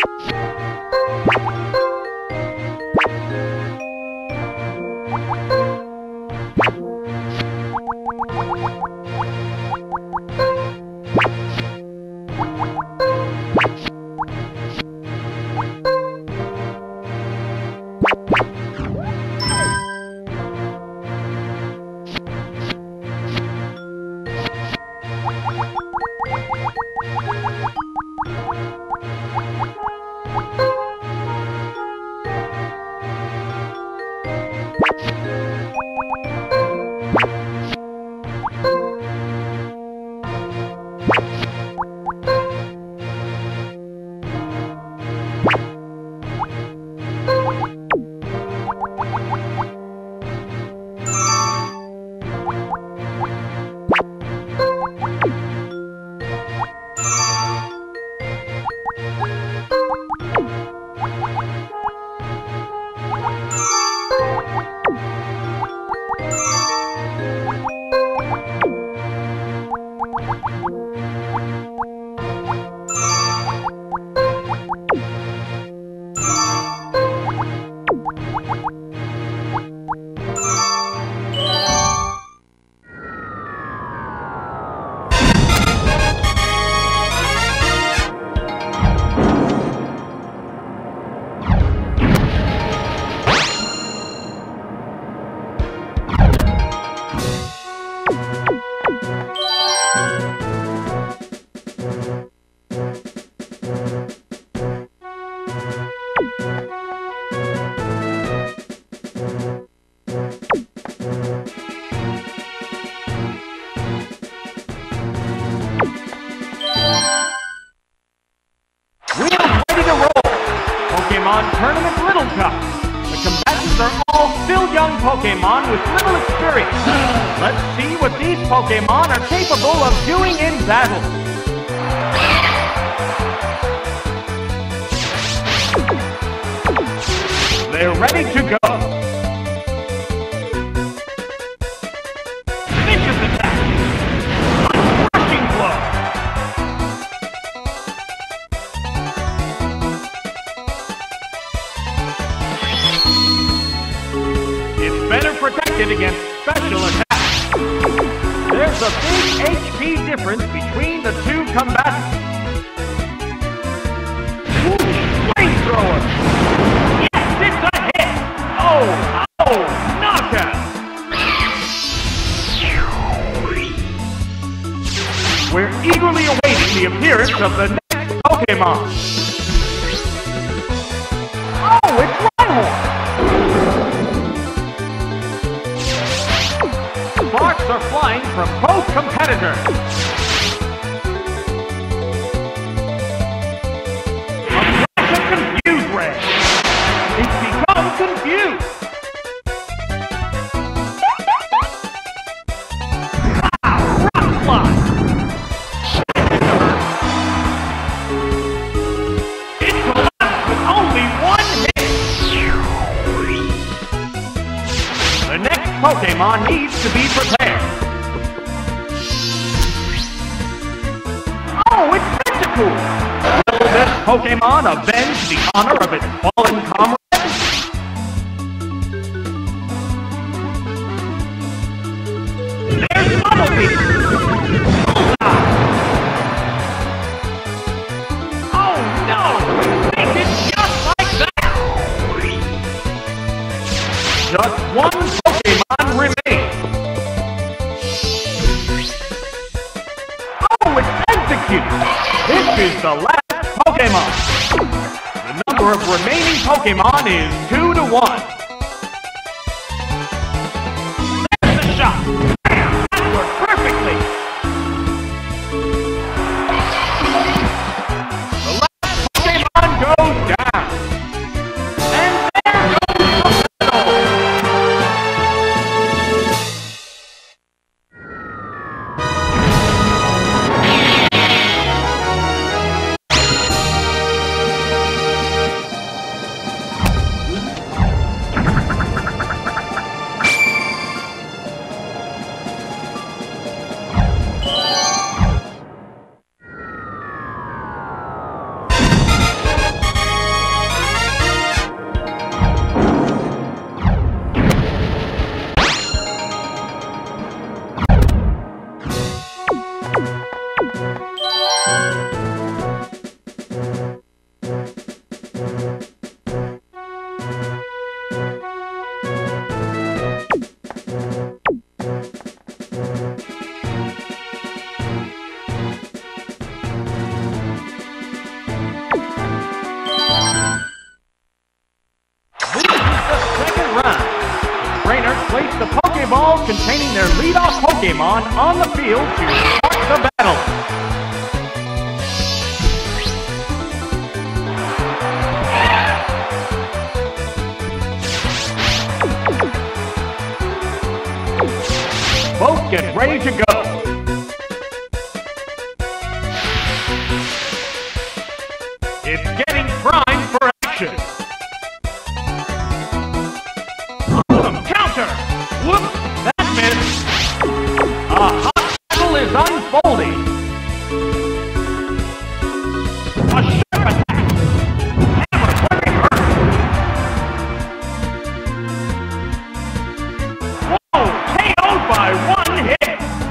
Pokemon with little experience. Let's see what these Pokemon are capable of doing in battle. They're ready to go. Vicious attack. Crushing blow. Better protected against special attacks. There's a big HP difference between the two combatants. Flamethrower! Yes, it's a hit! Oh, knockout! We're eagerly awaiting the appearance of the next Pokemon. Oh, it's Rhyhorn! Sparks are flying from both competitors. A flash of confused ray. It's become confused. Wow, rock slide. It collapsed with only one hit. The next Pokemon needs to be prepared. Oh, it's Tentacool! Will this Pokemon avenge the honor of its fallen comrade? There's Bumblebee! Oh no! Make it just like that! Just one Pokemon remains. Oh, it's Execute! This is the last Pokemon. The number of remaining Pokemon is 2 to 1. There's the shot! That worked perfectly! The last Pokemon goes down. And there goes the battle! Pokeballs containing their lead-off Pokemon on the field to start the battle. Both get ready to go. It's getting primed for action. Awesome counter! Whoops, that missed. A hot battle is unfolding. A sharp attack. Hammer very hurt. Whoa, KO'd by one hit.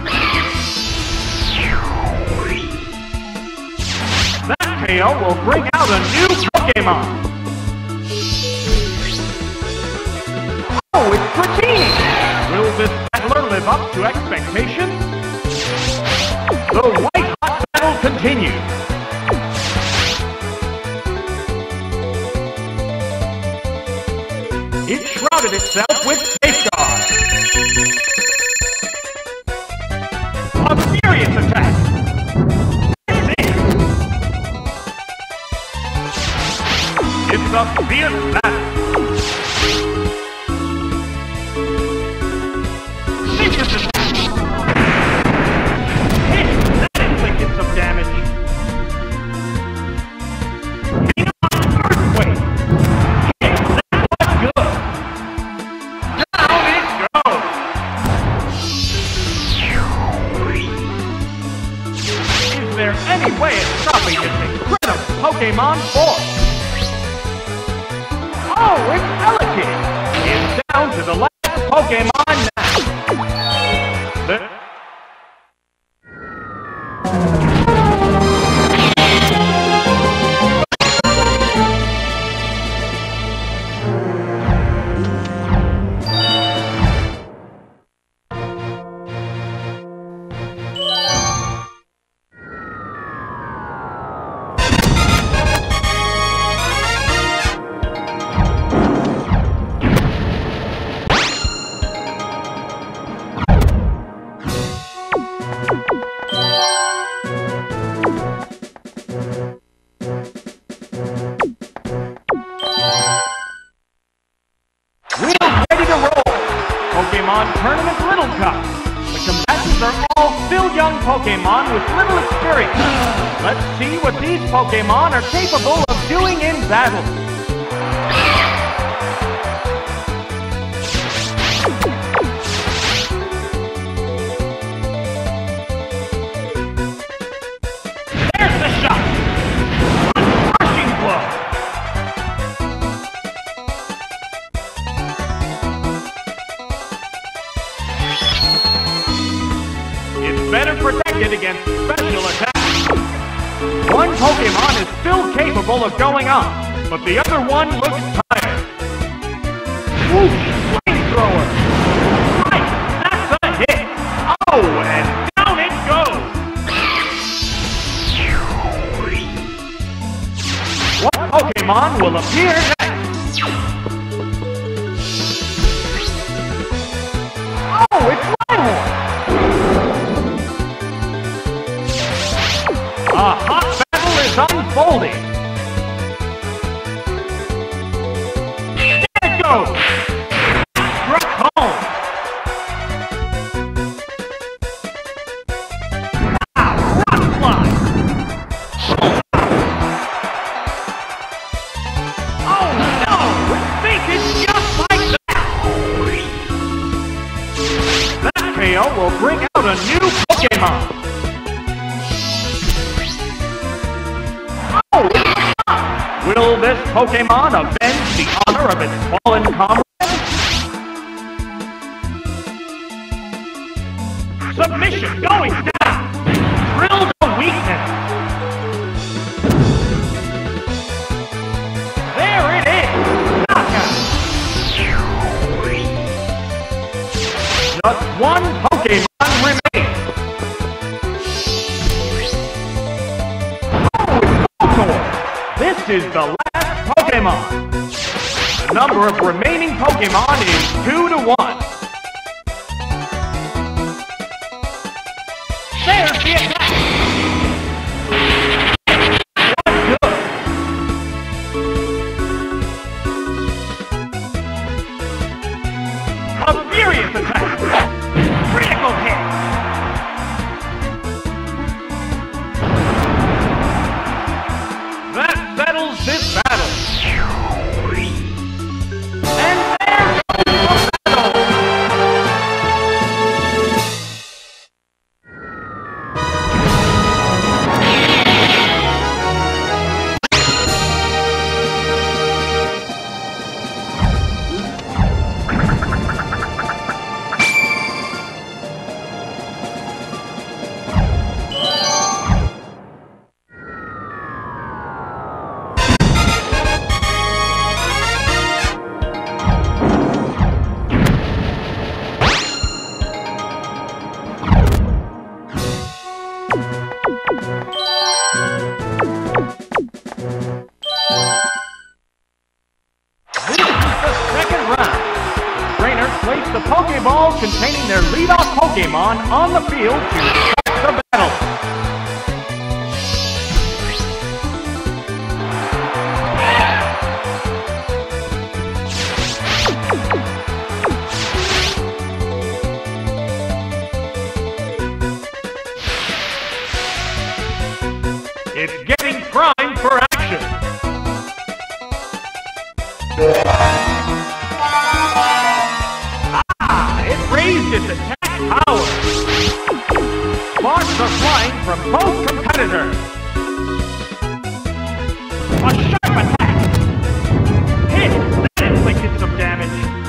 That KO will bring out a new Pokemon. Oh, it's Dratini! Will this battler live up to expectations? The white-hot battle continues. It shrouded itself with safeguard. A furious attack. It's a fierce battle. Vicious attack. Hit! That inflicted some damage. Earthquake! Hit! That was good! Down it goes! Is there any way of stopping this incredible Pokemon force? Oh, it's Elekid! It's down to the last Pokemon now. Pokemon Tournament Little Cup. The combatants are all still young Pokemon with little experience. Let's see what these Pokemon are capable of doing in battle. There's the shot! A crushing blow! Better protected against special attacks. One Pokemon is still capable of going on, but the other one looks tired. Whoosh! Flamethrower! Right! That's a hit! Oh, and down it goes! What Pokemon will appear next? Oh, it's Rhyhorn! A hot battle is unfolding! There it goes! Struck home! Now, rock slide! Oh no! It's thinking just like that! That KO will bring out a new Pokemon! Will this Pokemon avenge the honor of its fallen comrade? Submission going down! Drilled a weakness! There it is! Knockout! Just one Pokemon remains! This is the last Pokemon. The number of remaining Pokemon is 2 to 1. There's the attack! What good? A furious attack! Critical hit! That settles this battle! And there goes the battle! The Pokeballs containing their lead-off Pokemon on the field to start the battle. It's getting primed for action. Raised its attack power. Sparks are flying from both competitors. A sharp attack. Hit. That inflicted some damage.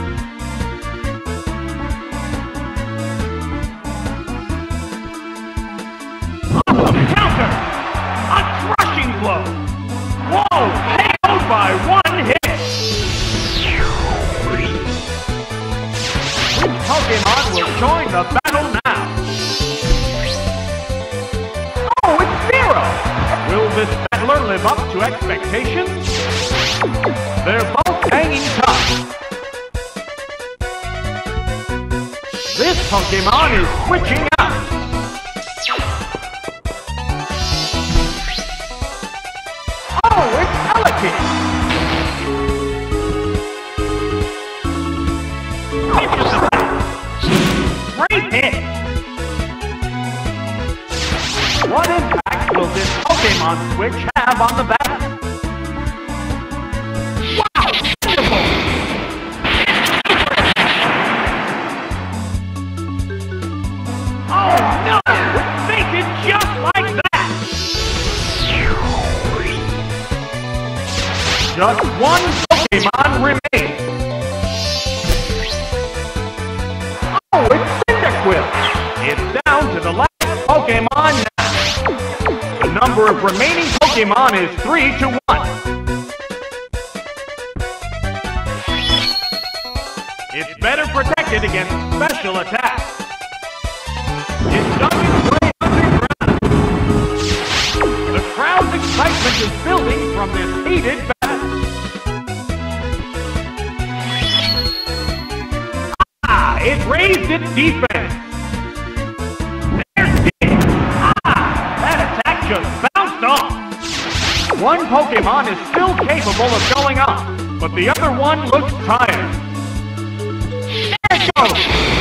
Awesome counter. A crushing blow. Whoa! KO'd by one hit. Pokemon will join the battle now. Oh, it's Zero! Will this battler live up to expectations? They're both hanging tough. This Pokemon is switching out. Oh, it's Elekid! Great hit! What impact will this Pokemon switch have on the battle? Wow! Wonderful! Oh no! It fainted just like that! Just one Pokemon remains! Oh, it's It's down to the last Pokemon now. The number of remaining Pokemon is 3 to 1. It's better protected against special attacks. It's dug its way underground. The crowd's excitement is building from this heated battle. Ah, it raised its defense. Just bounced off. One Pokemon is still capable of going on, but the other one looks tired. There it goes!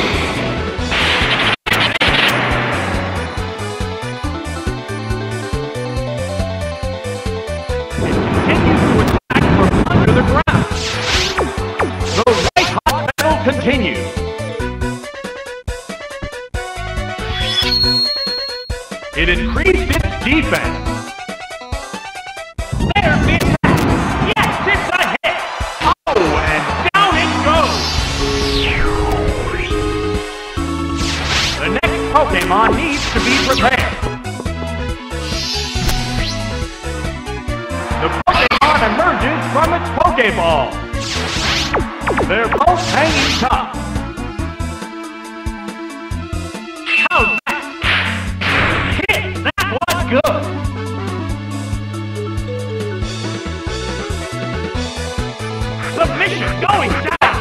It continues to attack from under the ground. The white-hot battle continues. It increased its defense. There's the attack. Yes, it's a hit. Oh, and down it goes. The next Pokemon needs to be prepared. The Pokemon emerges from its Pokeball. They're both hanging tough. How's that? Good. Submission going down.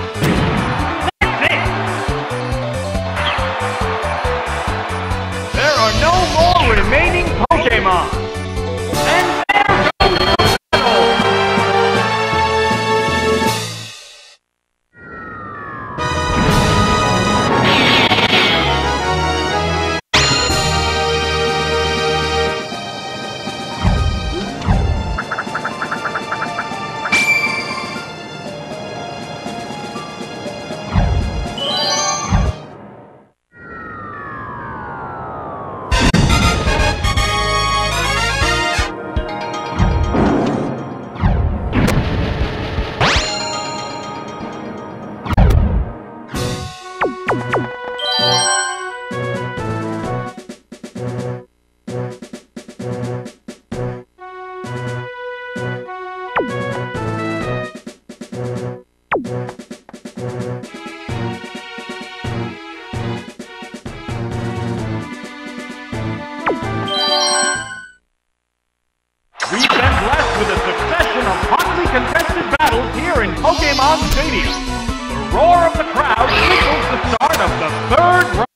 That's it. There are no more Pokemon Stadium. The roar of the crowd signals the start of the third round.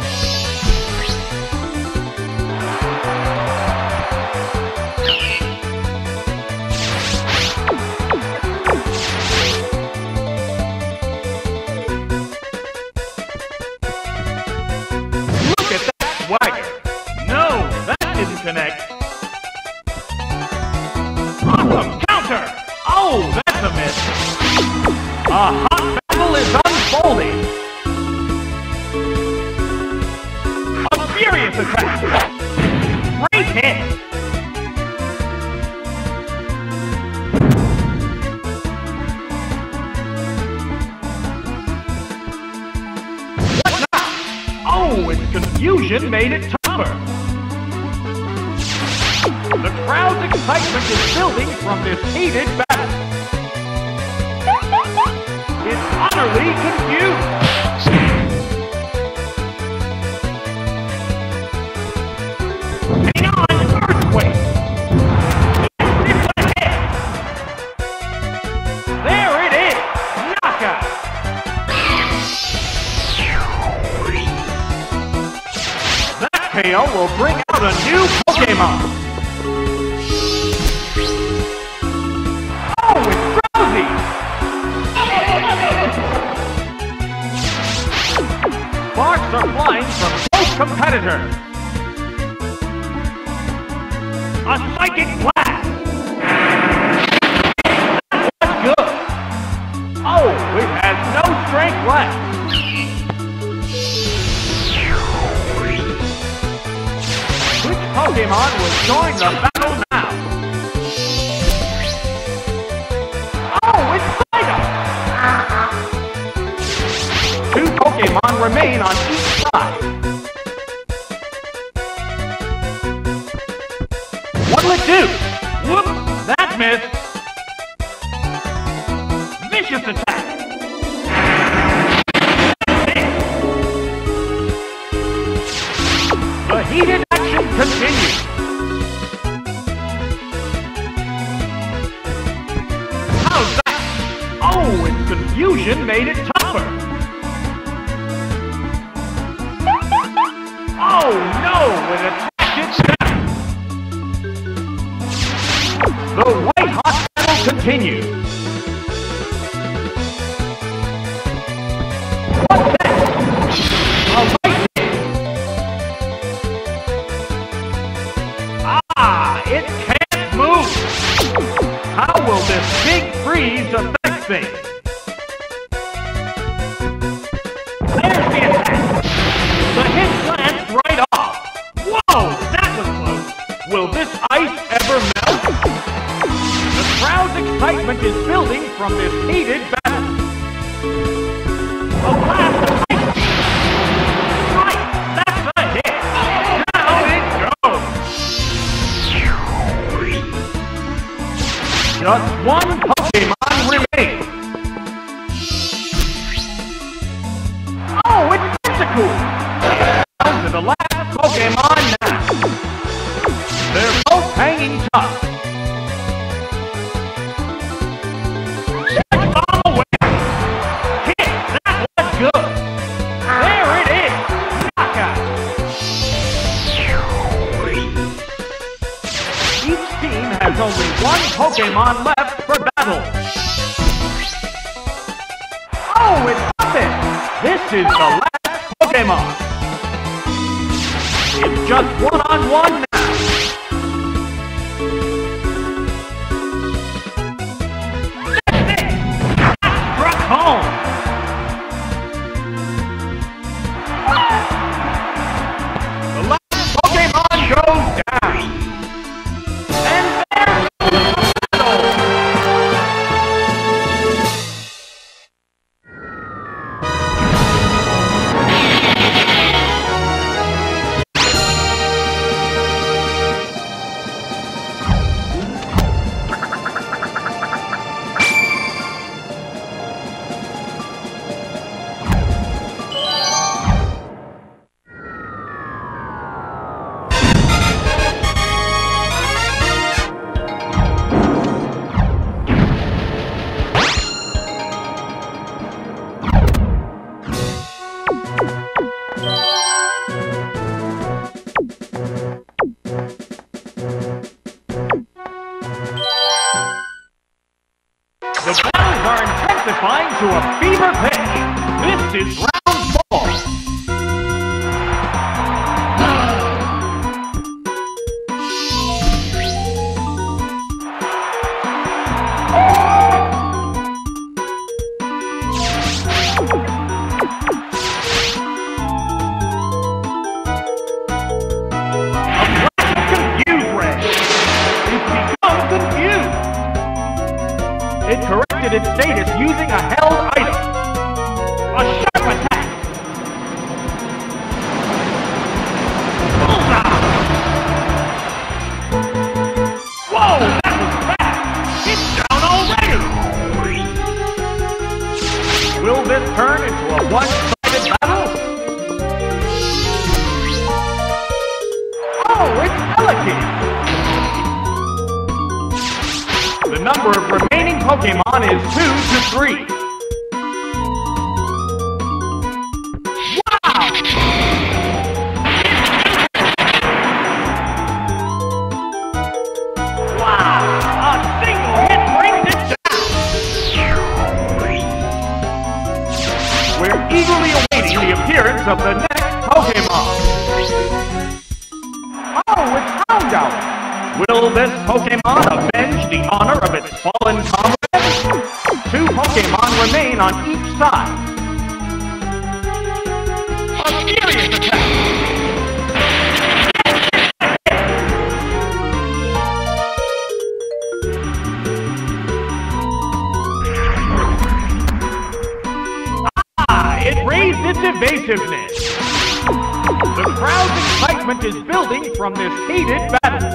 Look at that swagger. No, that didn't connect. Awesome counter! Oh, that's a miss. A hot battle is unfolding. A furious attack. Great hit. What now? Oh, its confusion made it tougher. The crowd's excitement is building from this heated battle. It's utterly confused. Hang on, earthquake. It's a hit. There it is, knockout. That KO will bring out a new Pokemon. Sparks are flying from both competitors. A psychic blast. That was good. Oh, it has no strength left. Which Pokemon will join the battle now? Oh, it's Fido. Two Pokemon remain on each side. What'll it do? Whoop! That missed. Vicious attack. The heated action continues. How's that? Oh, its confusion made it tougher. Oh no, it attacked itself! The white-hot battle continues. What's that? A lightning! Ah, it can't move! How will this big freeze affect things? There's the attack! The hit glanced right off! Whoa, that was close! Will this ice ever melt? The crowd's excitement is building from this heated battle. A blast of ice! Right, that's a hit! Now it goes! Just one Pokemon remains! Oh, it's Tentacool! Down to the last Pokemon now. They're both hanging tough. Check bomb away. Hit, that was good. There it is, knockout. Each team has only one Pokemon left for battle. Oh, it's Puppet. This is the last Pokemon. It's just one-on-one now. That's it! That struck home! The last Pokemon goes down. And there's the battle! The battles are intensifying to a fever pitch. This is round 4. It corrected its status using a held item. A sharp attack. Bullseye! Whoa, that was fast! It's down already! Will this turn into a one-sided battle? Oh, it's elegant! The number of remaining Pokemon is 2 to 3. Wow! Wow! A single hit brings it down! We're eagerly awaiting the appearance of the next Pokemon. Oh, it's Houndour! Will this Pokemon avenge the honor of its fallen comrade? 2 Pokemon remain on each side. A furious attack! Ah, it raised its evasiveness. The crowd's excitement is building from this heated battle.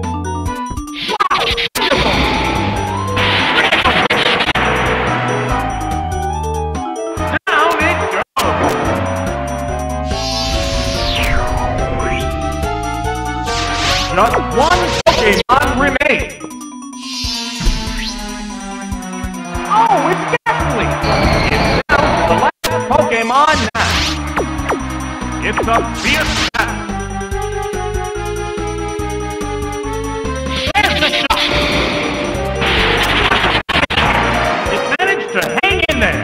Just 1 Pokemon remains. Oh, it's Ghastly! It's down to the last Pokemon now. It's a fierce battle. There's the shot! It managed to hang in there.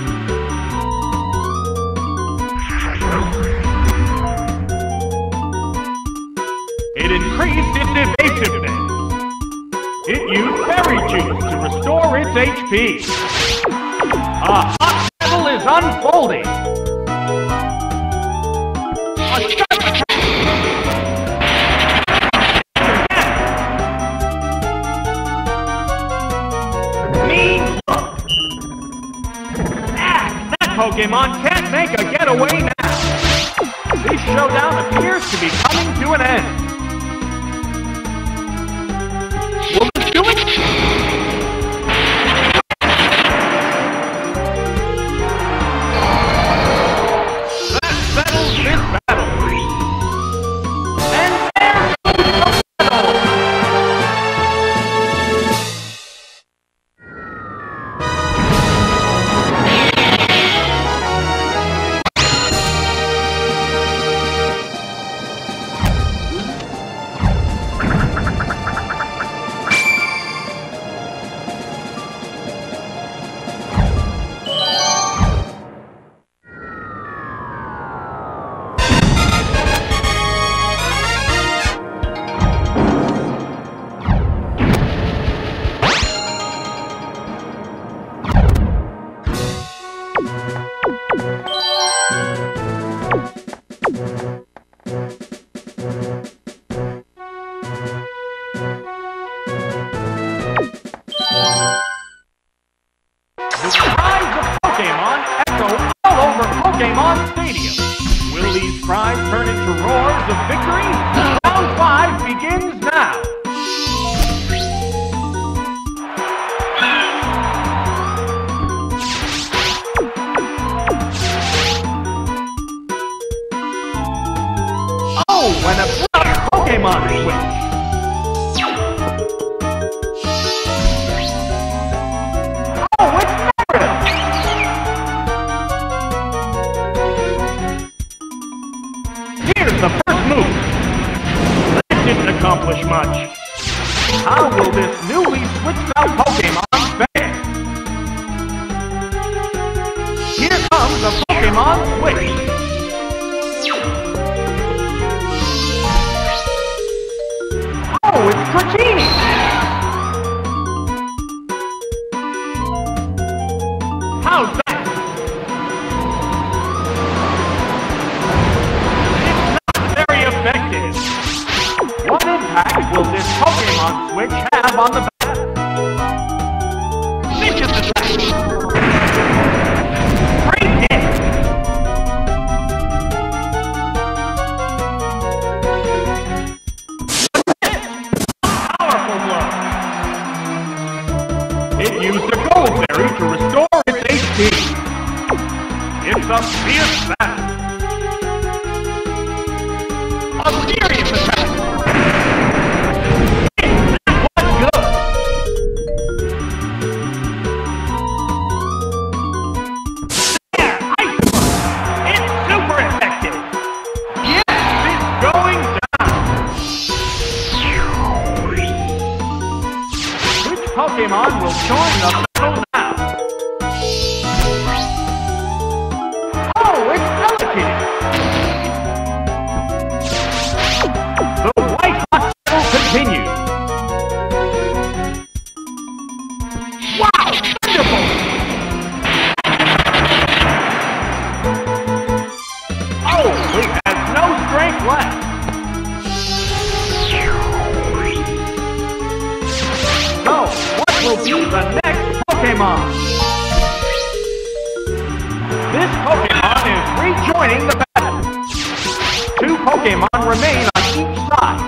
It increased its evasiveness. It used Berry Juice to restore its HP. A hot battle is unfolding. A sharp attack. Mean look. Ah, that Pokemon can't make a getaway now. This showdown appears to be coming to an end. Will this do it? That settles this battle. And there goes the battle. Pokemon Stadium. Will these cries turn into roars of victory? Round 5 begins now. Oh, and a Pokemon switch. The first move. That didn't accomplish How's that? It's not very effective. What impact will this Pokemon switch have on the back? Vicious attack! Great hit! Powerful blow! It used a gold berry to restore its HP. It's a fierce battle. A serious attack! That was good! There! Ice Punch! It's super effective! Yes! It's going down! Which Pokemon will join the battle now? Oh, it's Elekid! The white hot battle continues! Wow! Thunderbolt! Oh, he has no strength left! So, what will be the next Pokemon? This Pokemon is rejoining the battle. 2 Pokemon remain on each side.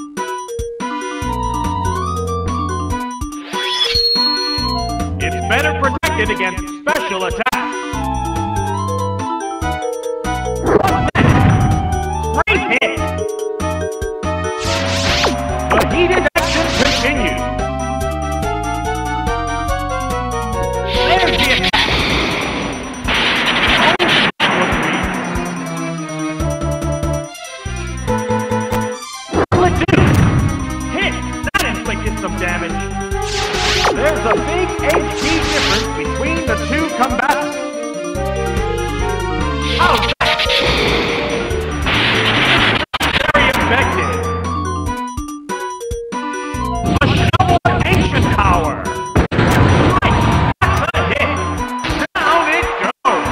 It's better protected against special attacks. What's next? Great hit! The heated action continues. There's the attack! Oh, that was weak. Platoon! Hit! That inflicted some damage. There's a big HP difference between the 2 combatants. How's that? Very effective. A shovel of ancient power. Right, that's a hit. Down it goes.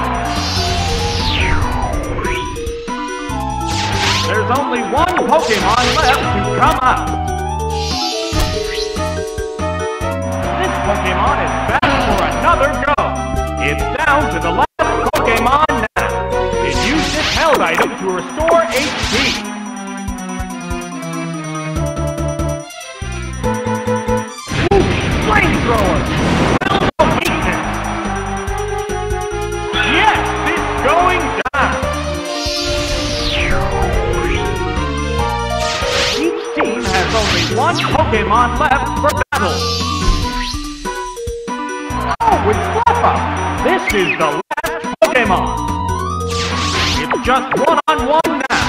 There's only 1 Pokemon left to come out. This Pokemon is back for another go. It's down to the last Pokemon now. It used its held item to restore HP. Flamethrower! Well, no weakness! Yes, it's going down! Each team has only 1 Pokemon left for battle. Oh, it's Fluffa! This is the last Pokemon! It's just one-on-one now!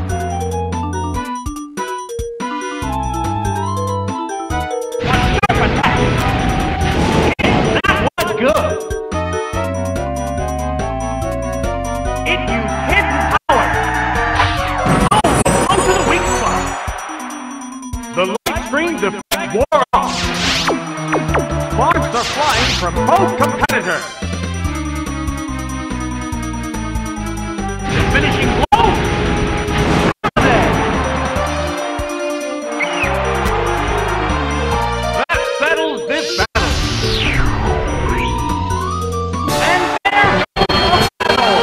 A sharp attack! That was good! It used hidden power! Oh, onto the weak spot! The light stream's effect wore off! Sparks are flying from both competitors! The finishing blow! That settles this battle! And there goes the battle!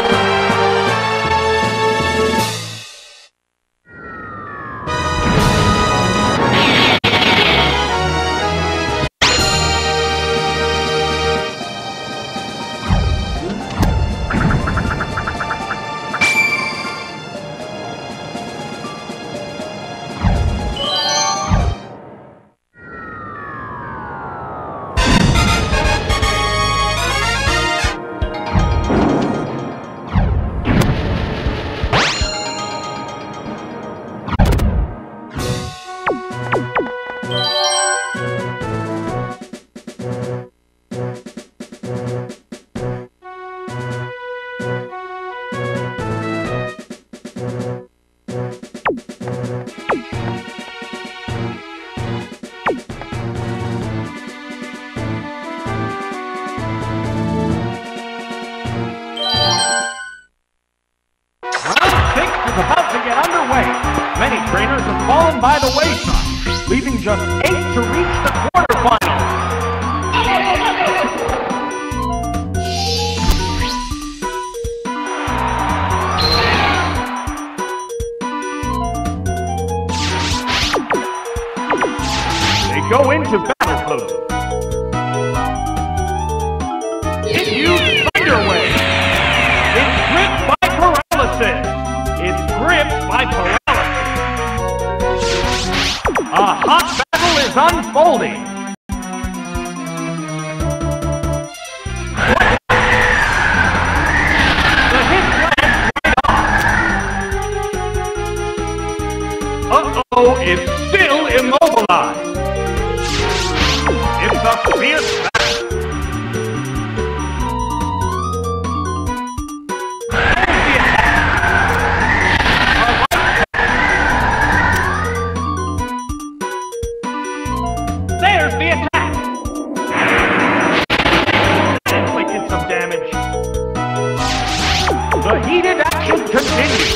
by the wayside, leaving just 8 to reach the quarterfinals. They go into battle pose. It used Thunder Wave. It's gripped by paralysis. It's gripped by paralysis. A hot battle is unfolding. The hit lands right off. Uh-oh, it's still immobilized. It's a fierce battle. There's the attack! That inflicted some damage. The heated action continues.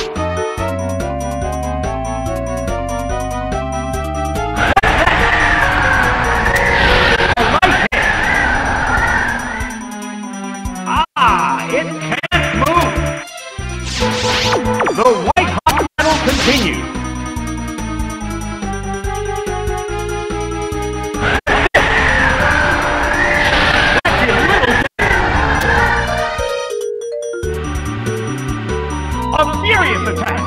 It can't move! The white-hot battle continues. A furious attack!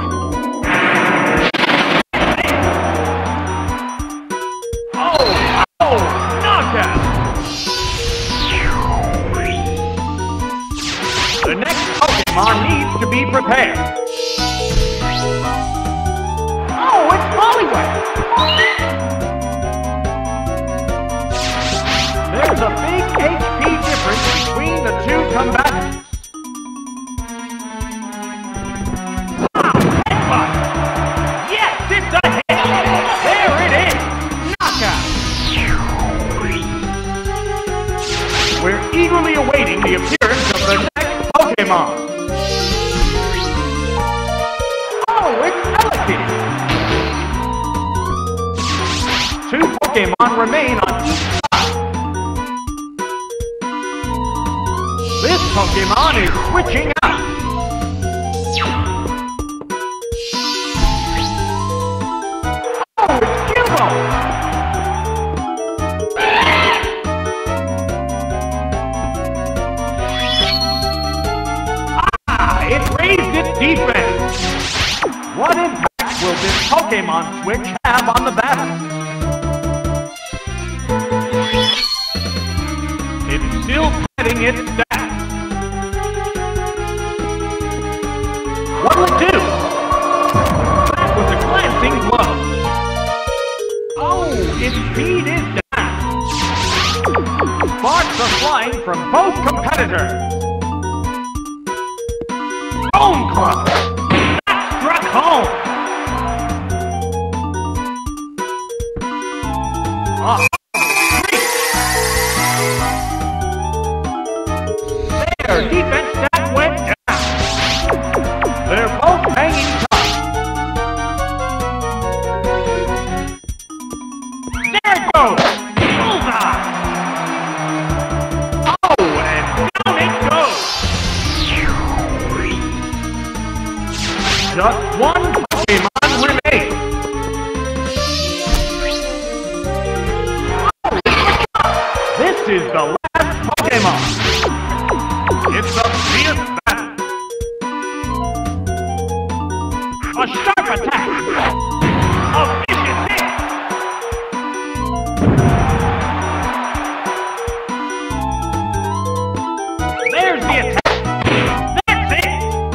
Oh! Knockout! The next Pokemon needs to be prepared. Oh, it's Poliwag! There's a big HP difference between the two combatants. Wow, headbutt! Yes, it's a hit! There it is! Knockout! We're eagerly awaiting the appearance of the next Pokemon. Oh, it's Elekid! 2 Pokemon remain on each side. This Pokemon is switching out. Oh, it's Jimbo! It raised its defense. What impact will this Pokemon switch have on the battle? It's still petting its staff. What'll it do? That was a glancing blow. Oh, its speed is down. Sparks are flying from both competitors. Bone Club! That struck home! Their defense stat went down. They're both hanging tough. There it goes! Bullseye! Oh, and down it goes! Just 1 Pokemon remains. This is the last Pokemon. It's a fierce battle. A sharp attack. A vicious hit. There's the attack. That's it.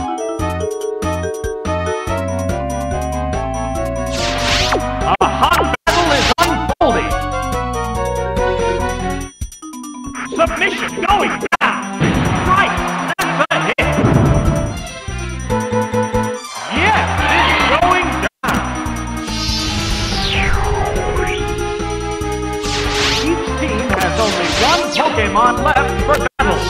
A hot battle is unfolding. Submission going down. Right, that's a hit. Yes, it's going down. Each team has only 1 Pokemon left for battle.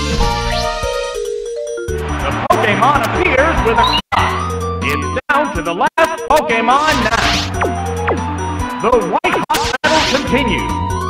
The Pokemon appears with a cry. It's down to the last Pokemon now. The white hot battle continues.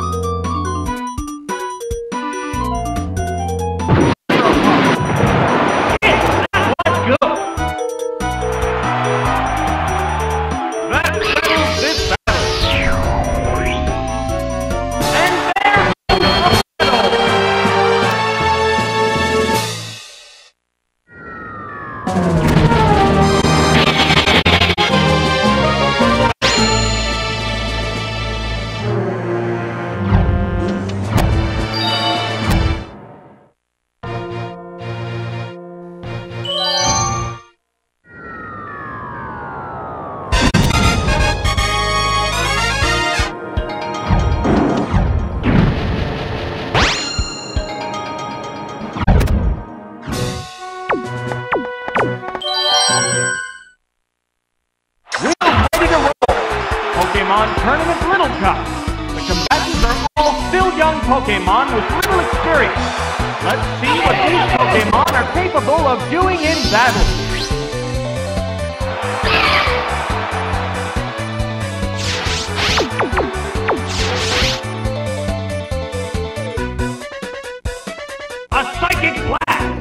Pokemon Tournament Little Cup. The combatants are all still young Pokemon with little experience. Let's see what these Pokemon are capable of doing in battle. A Psychic Blast!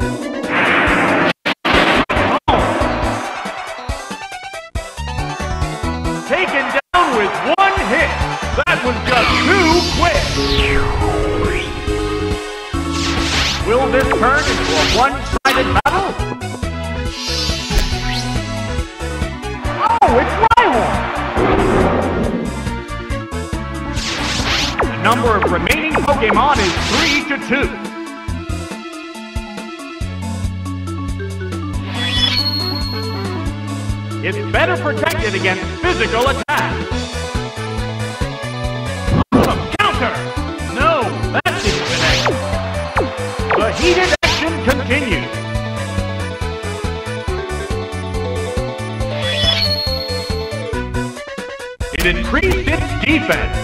Taken down with one hit. That was just too quick. Will this turn into a one-sided battle? Oh, it's Rhyhorn! The number of remaining Pokemon is 3-2. It's better protected against physical attacks. Awesome counter! No, that didn't connect. The heated action continues. It increased its defense.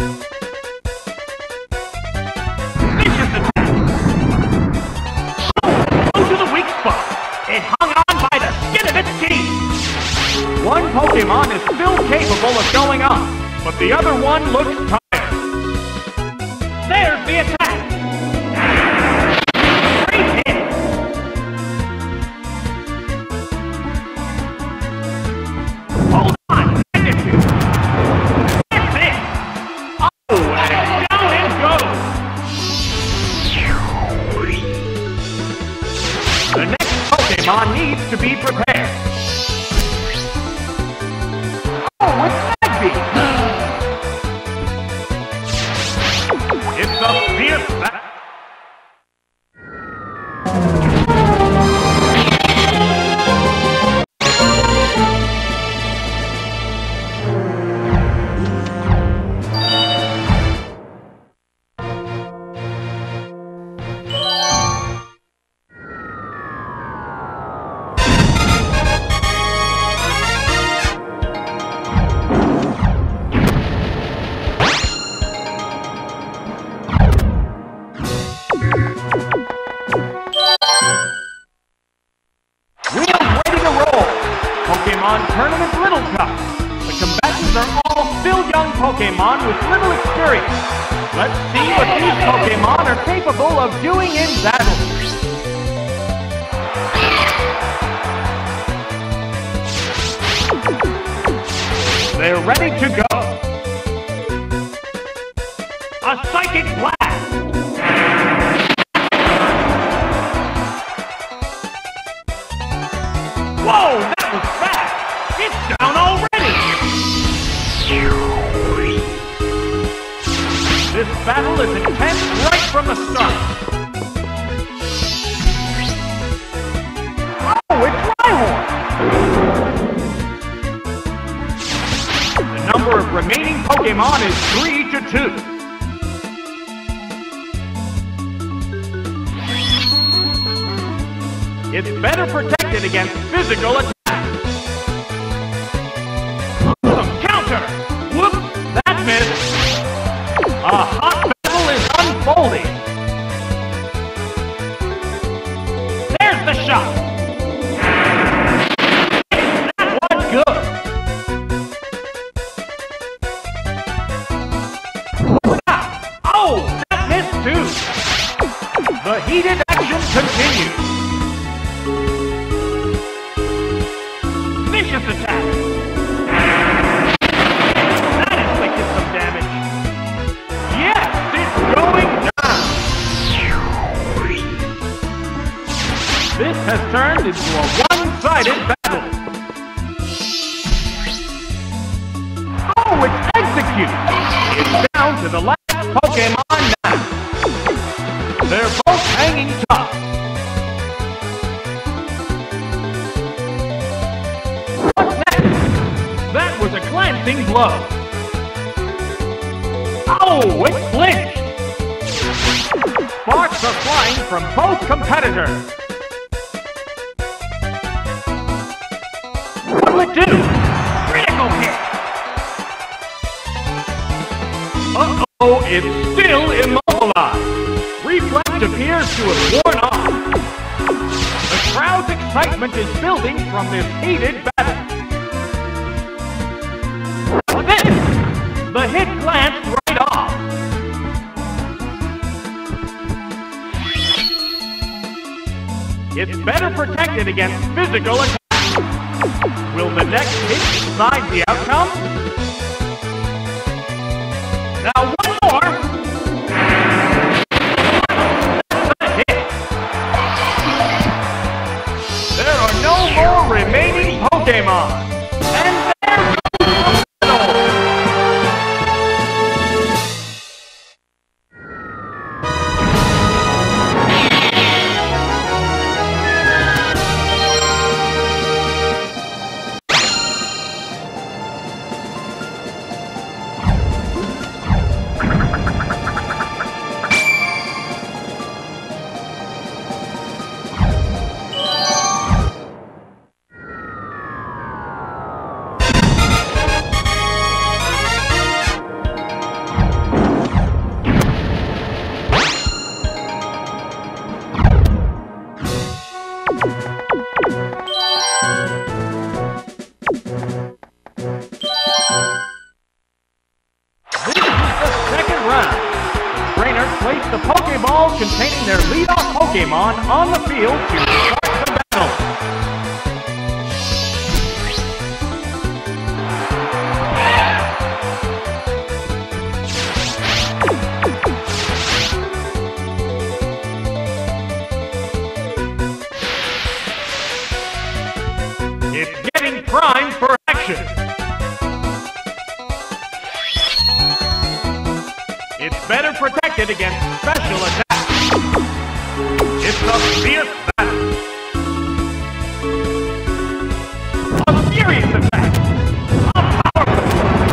Vicious attack. Go to the weak spot. It hung on by the skin of its teeth. One Pokemon is still capable of going up, but the other one looks tired. There's the attack! Great hit! Hold on, magnitude! That's it! Oh, and down it goes! The next Pokemon needs to be prepared. It's a fierce battle. Pokemon Tournament Little Cup. The combatants are all still young Pokemon with little experience. Let's see what these Pokemon are capable of doing in battle. They're ready to go. A Psychic Blast! Whoa, that was fast! It's down already! This battle is intense right from the start. Oh, it's Rhyhorn! The number of remaining Pokemon is 3-2. It's better protected against physical attacks. Awesome counter! Whoops, that missed. A hot battle is unfolding. There's the shot. That was good. The heated action continues. Vicious attack. That inflicted some damage. Yes, it's going down. This has turned into a one-sided battle. Oh, it's Execute. It's down to the last Pokemon now. They're both hanging tough. What's next? That was a glancing blow. Oh, it flinched. Sparks are flying from both competitors. What'll it do? Critical hit. Uh-oh, it's still immobilized. Reflex appears to have worn off. The crowd's excitement is building from this heated battle. What's this? The hit glanced right off. It's better protected against physical attack. Will the next hit decide the outcome? Now one more! That's a hit! There are no more remaining Pokemon! And there goes the battle! Place the Pokeballs containing their lead-off Pokemon on the field to start the battle. It's getting primed for action. It's better protected against special attacks. It's a fierce battle. A furious attack. A powerful.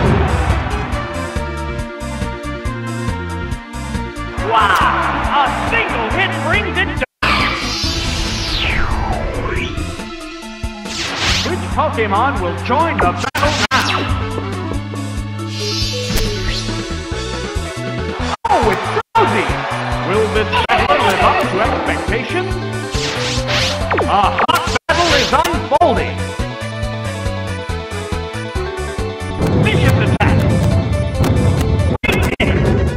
Wow! A single hit brings it down. Which Pokemon will join the battle now? Oh, it's Rosie! Will this battle live up to expectations? A hot battle is unfolding! Vicious attack! Great hit!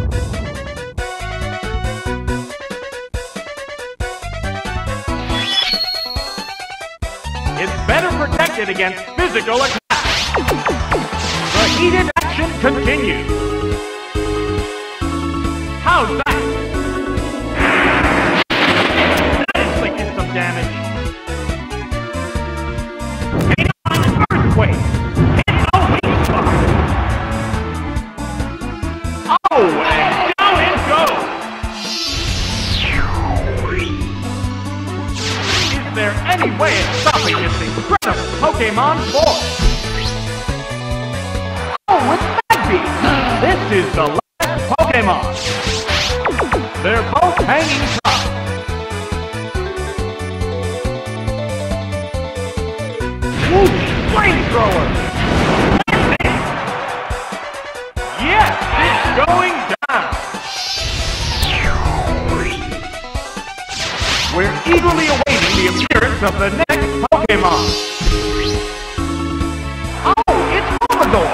It's better protected against physical attack! The heated action continues! How's that? That inflicted some damage. Hang on, Earthquake! Hit a weak spot! Oh, and down it goes! Is there any way of stopping this incredible Pokemon force? Oh, it's Magby! This is the last Pokemon! They're both hanging tough. Whoosh! Flamethrower! Yes, it's going down! We're eagerly awaiting the appearance of the next Pokemon. Oh, it's Bulbasaur!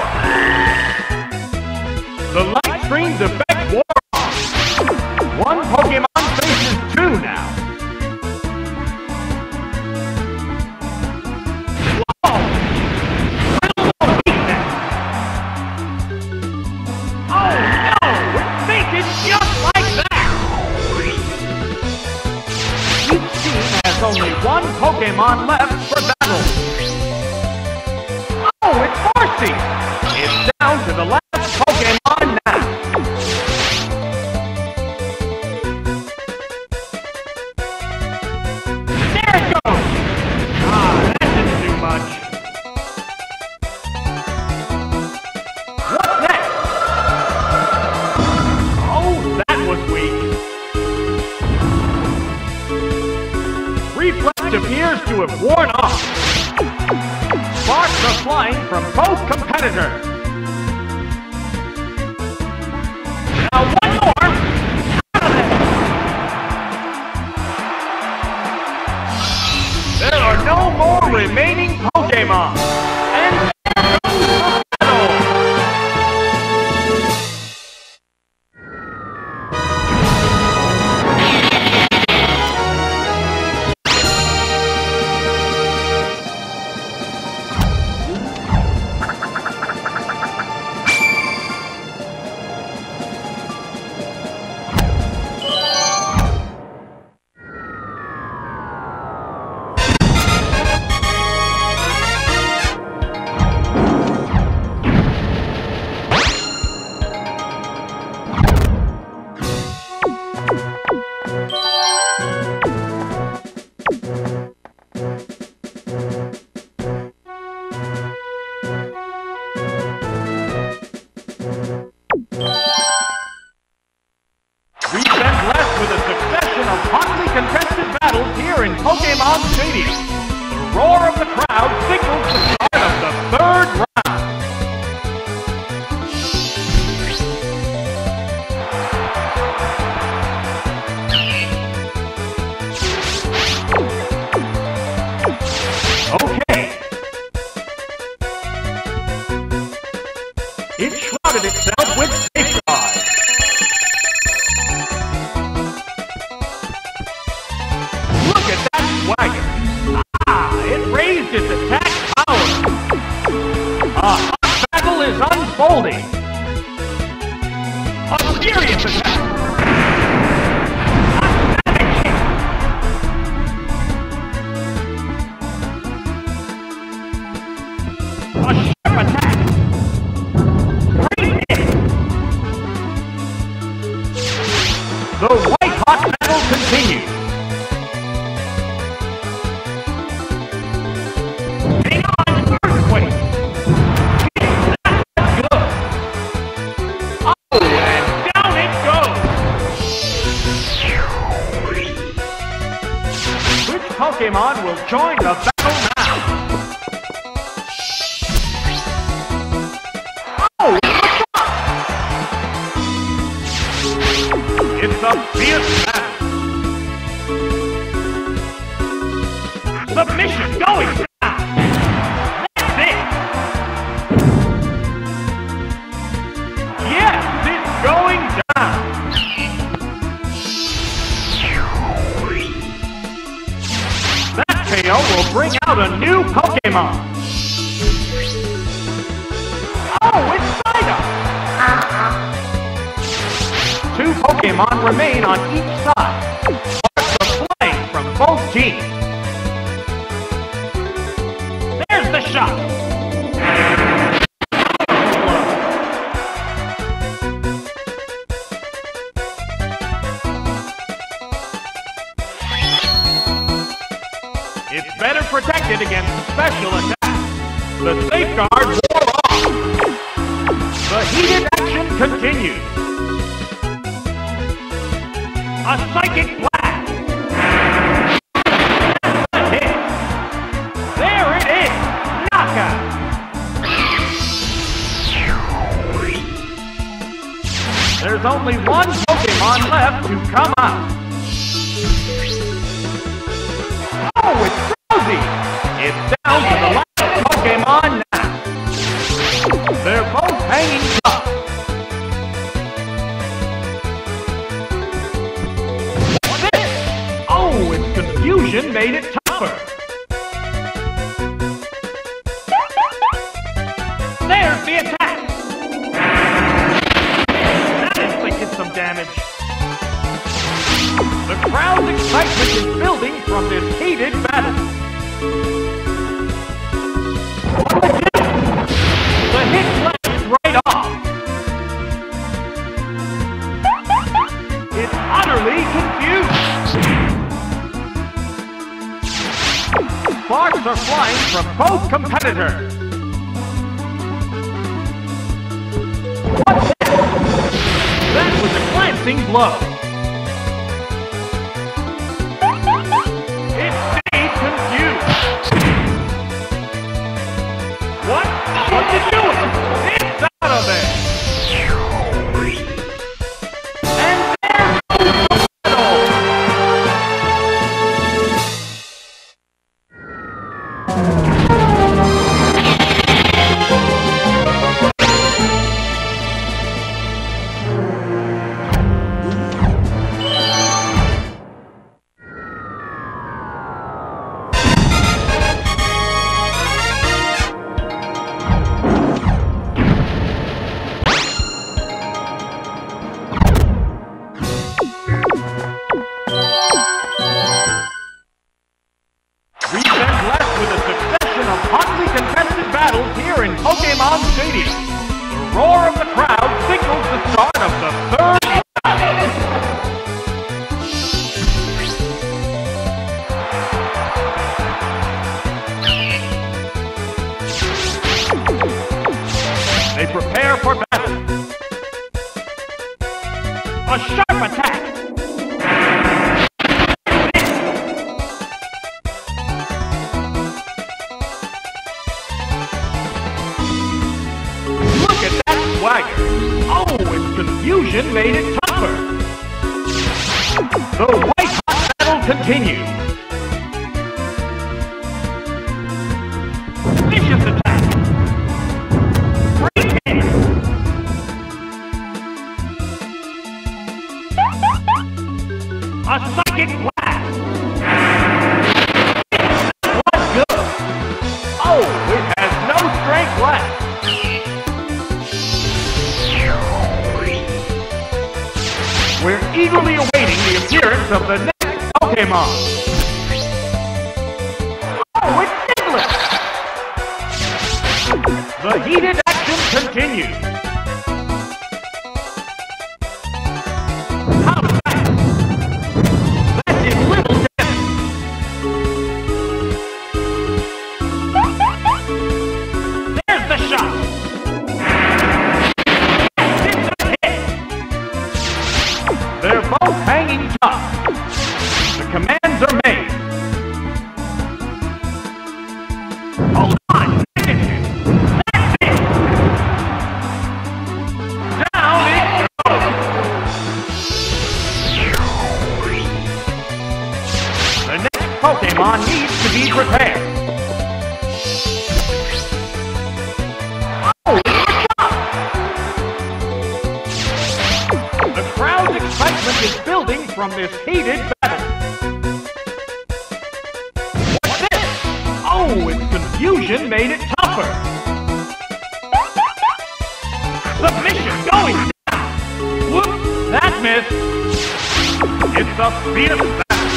The light stream's effect wore off. One Pokemon faces two one Pokemon left for battle. Oh, it's Marcy! It's down to the last Pokemon now. There it goes! Ah, that didn't do much. What's next? Oh, that was weak. Reflex appears to have worn off. Sparks are flying from both competitors. Now one more. Out of there. There are no more remaining Pokemon. And there goes the battle. We've been blessed with a succession of hotly contested battles here in Pokemon Stadium. The roar of the crowd signals the start of the third round. Okay. It shrouded itself with safeguards. Look at that swagger! Ah, it raised its attack power! A hot battle is unfolding! A furious attack! A savage hit! A sharp attack! Great hit! The white-hot battle continues! Pokemon will join the battle now. Oh, it's a fierce battle. Submission going down. That's it. Yes, it's going down. KO will bring out a new Pokemon. Oh, it's Psyduck! Two Pokemon remain on each side. Sparks are flying from both teams. There's the shot. It's better protected against special attacks. The safeguard wore off. The heated action continues. A psychic blast. That's a hit. There it is. Knockout. There's only one Pokemon left to come out. Oh, it's Rosie! It's down to the last Pokemon now. They're both hanging tough. What's this? Oh, its confusion made it tougher. There's the attack. That inflicted some damage. The crowd's excitement is building from this heated battle. The hit flashes right off. It's utterly confused. Sparks are flying from both competitors. What's that? That was a glancing blow. It stayed confused. What? What's it doing? It's out of there. And there goes the battle. We've been blessed with a succession of hotly contested battles here in Pokemon Stadium. The roar of the crowd signals the start of the third battle. They prepare for battle. A sharp attack. Swagger. Oh, its confusion made it tougher. The white-hot battle continues. Vicious attack. Great hit. A psychic blast. That was good. Oh, it has no strength left. We're eagerly awaiting the appearance of the next Pokemon. Oh, it's Diglett! The heated action continues. How fast? That did little damage. There's the shot. They're both hanging tough. The commands are made. Hold on, finish it. That's it. Down it goes. The next Pokemon needs to be prepared. Oh, it's the crowd's excitement is building from this heated battle. What's this? Oh, its confusion made it tougher. Submission going down. Whoops, that missed. It's a fierce battle.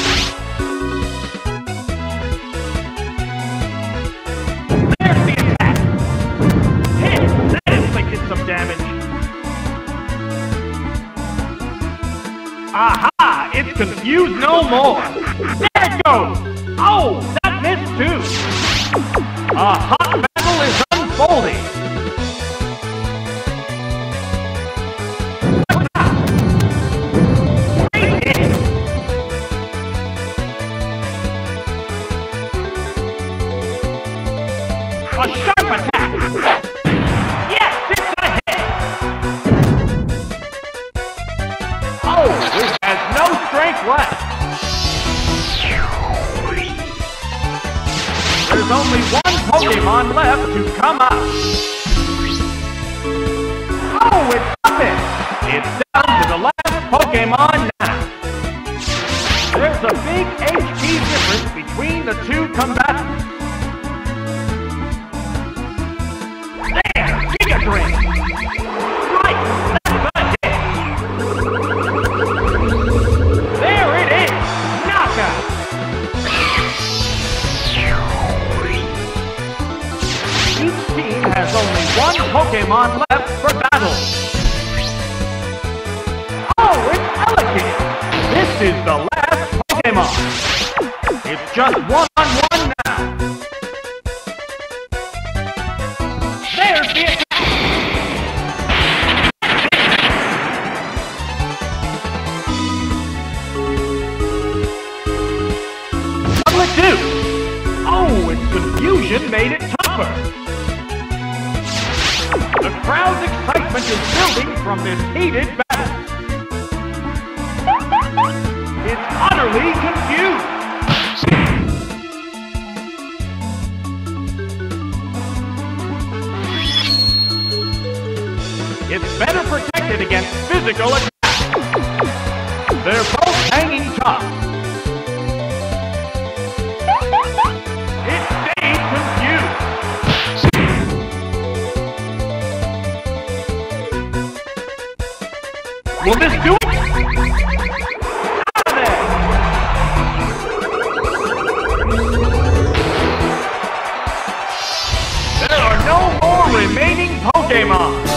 There's the attack. Hit, that inflicted some damage. Aha! It's confused no more! There it goes! Oh! That missed too! A hot battle is unfolding! What now? Great hit! A sharp attack! Yes! It's a hit! Oh! It has no strength left! There's only one Pokemon left to come out! Oh! It's up it! It's down to the last Pokemon now! There's a big HP difference between the two combatants! There! Giga Drain! Right! That's a hit! There it is! Knocked Pokemon left for battle. Oh, it's Elekid! This is the last Pokemon. It's just one-on-one now. There's the attack! What'll it do? Oh, its confusion made it tougher. The crowd's excitement is building from this heated battle. It's utterly confused. It's better protected against physical attack. They're both hanging tough. It stayed confused. Will this do it? Out of there! There are no more remaining Pokemon.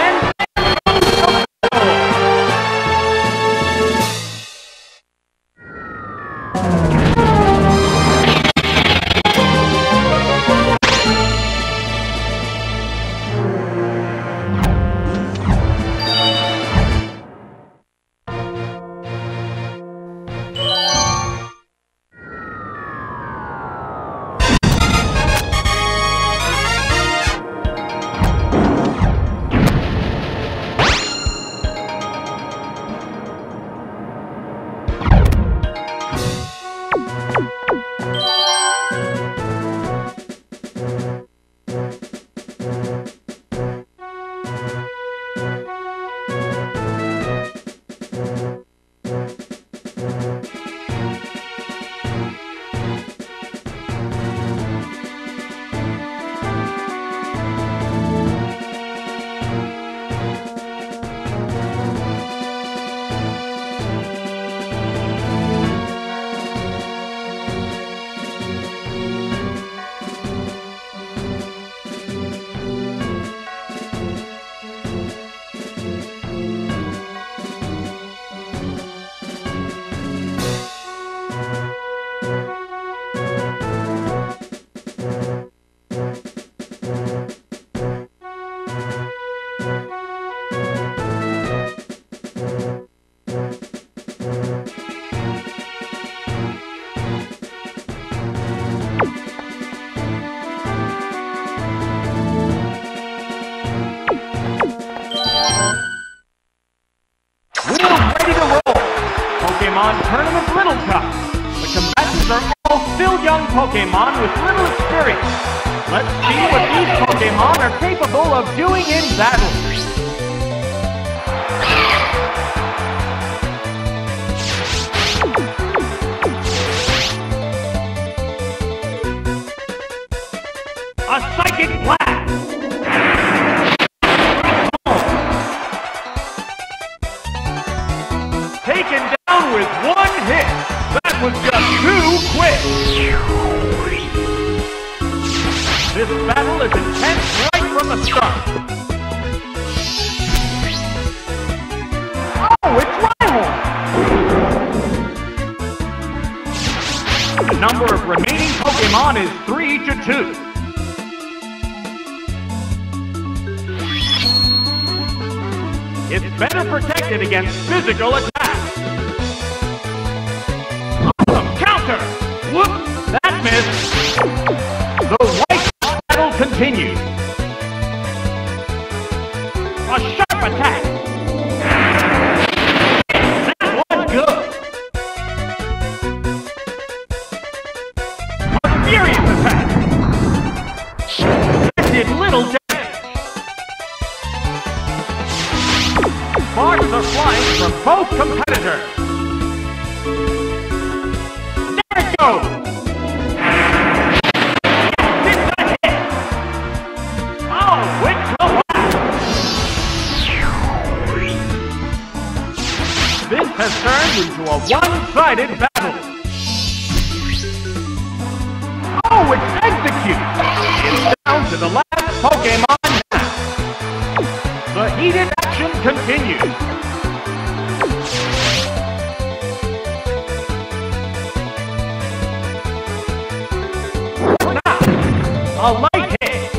Tournament Little Cup. The combatants are all still young Pokemon with little experience. Let's see what these Pokemon are capable of doing in battle. A Psychic Blast! Taken down with one hit. That was just too quick. This battle is intense right from the start. Oh, it's Rhyhorn! The number of remaining Pokemon is 3-2. It's better protected against physical attacks. Awesome counter! Whoops, that missed. The white battle continues. A sharp attack. That was good. A furious attack. That did little damage. Sparks are flying from both competitors. There it goes! Yes, it's a hit! Oh, it's the last! This has turned into a one-sided battle. Oh, it's Execute! It's down to the last Pokemon now. continues. Now, a light hit.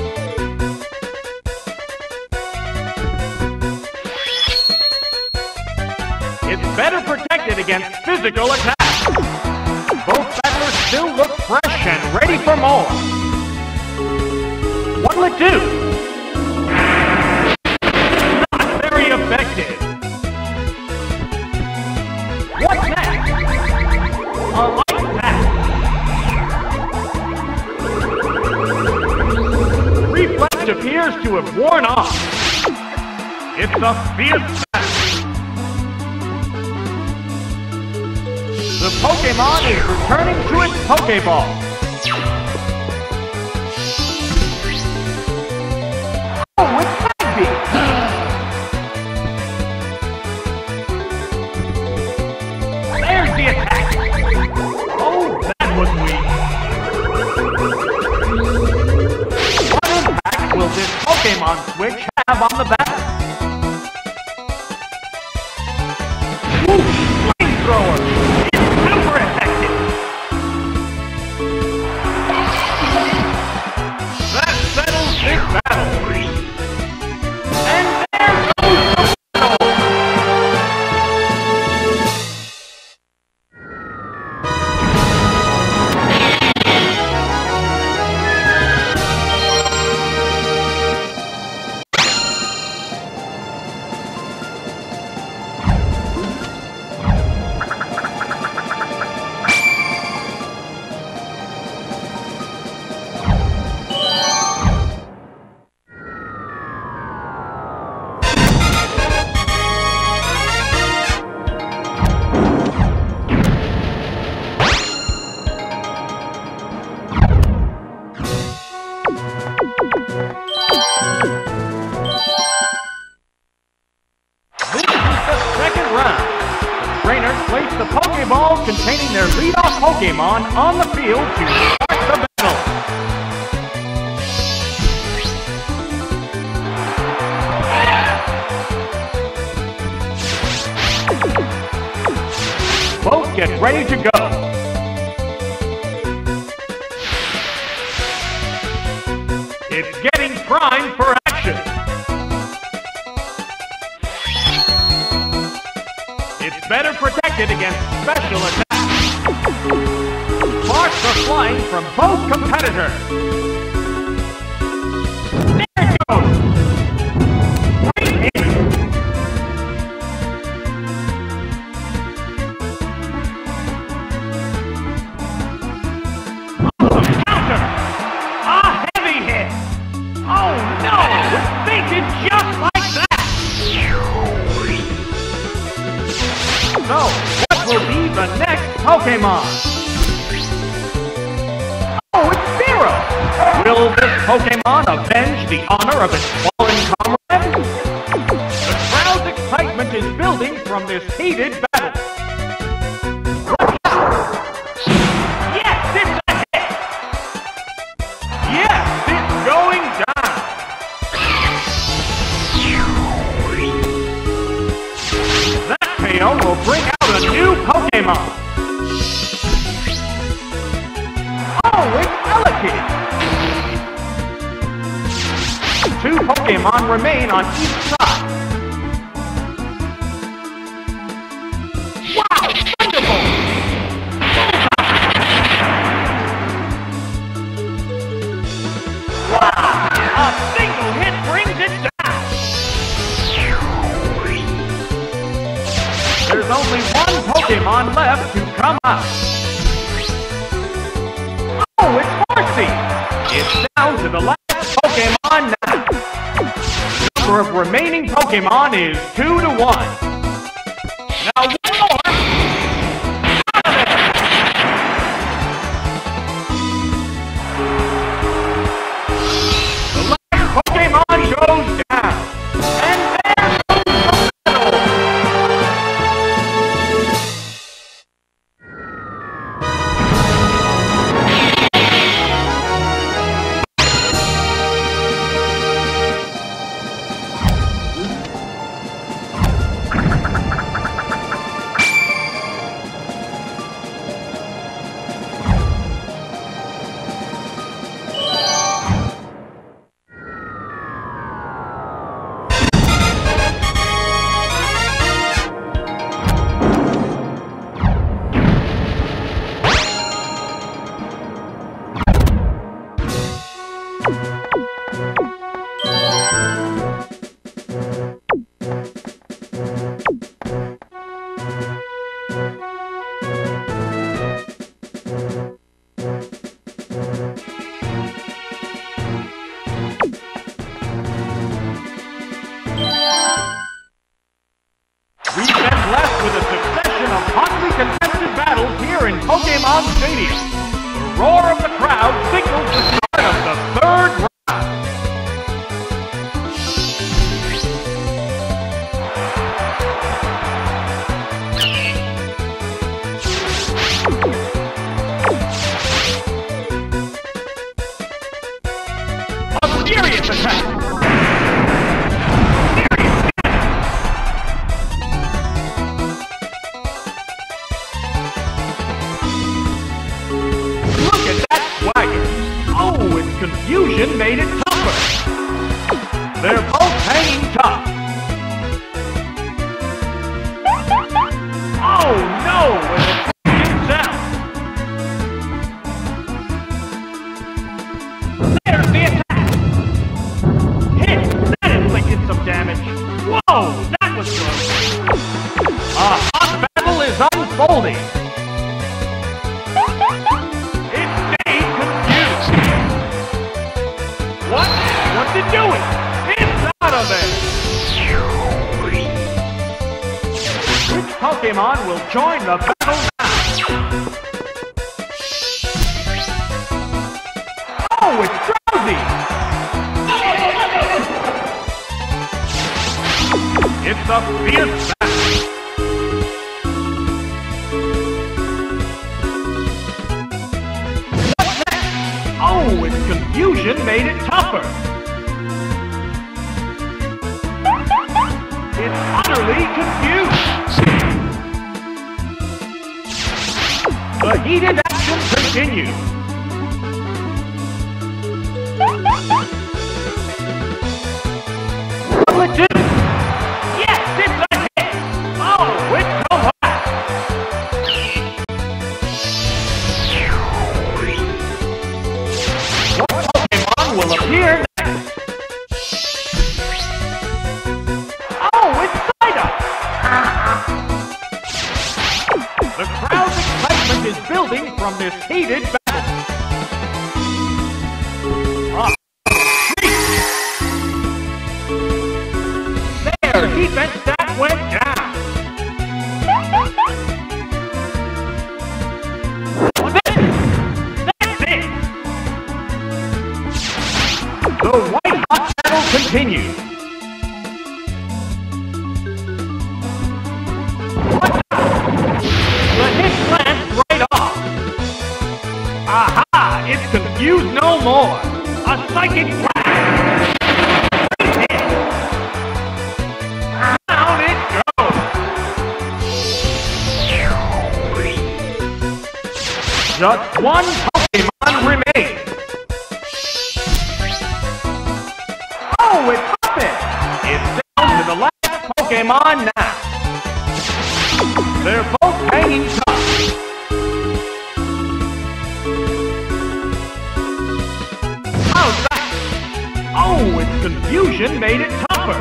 It's better protected against physical attacks. Both battlers still look fresh and ready for more. What'll it do? Not very effective. What's next? A light attack. Reflex appears to have worn off. It's a fierce battle. The Pokemon is returning to its Pokeball. Oh, it's Magby! There's the attack! Oh, that was weak. What impact will this Pokemon switch have on the battle? Ooh, flamethrower! Super effective! That settles this battle! And there goes the battle! The Pokeballs containing their lead-off Pokemon on the field to start the battle. Both get ready to go. It's getting primed for action. It's better protected against special attacks. Sparks are flying from both competitors. There it goes! Great hit! Oh, counter! A heavy hit! Oh no! It fainted just like that! So, what will be the next Pokemon? Oh, it's Zero! Will this Pokemon avenge the honor of its fallen comrade? The crowd's excitement is building from this heated battle. Watch out! Yes, it's a hit! Yes, it's going down! That KO will bring out a new Pokemon! Oh, it's Elekid! Two Pokemon remain on each side. Wow, Thunderbolt! Wow, a single hit brings it down! There's only one Pokemon left to come out. Oh, it's Horsey! It's down to the last Pokemon now. The number of remaining Pokemon is 2 to 1. Now one more! Out of it! The last Pokemon goes down. And there goes the battle! Pokemon Stadium. The roar of the crowd signals the start of the third round. A furious attack! Confusion made it tougher. They're both hanging tough. Oh no, with a tragic sound. There's the attack. Hit, that inflicted some damage. Whoa, that was close. A hot battle is unfolding. What's it doing? It's out of there! Which Pokemon will join the battle now? Oh, it's Drowsy! It's a fierce battle! What's that? Oh, its confusion made it tougher! It's utterly confused. The heated action continues. Will it do? Yes, it's a hit. Oh, it's come back. What Pokemon will appear next? The crowd's excitement is building from this heated battle. Their defense stat went down. That's it. The white hot battle continues. Aha! It's confused no more! A psychic blast! Great hit! Down it goes! Just one Pokemon remains! Oh, it's up it! It's down to the last Pokemon now! They're both hanging tough! Oh, its confusion made it tougher.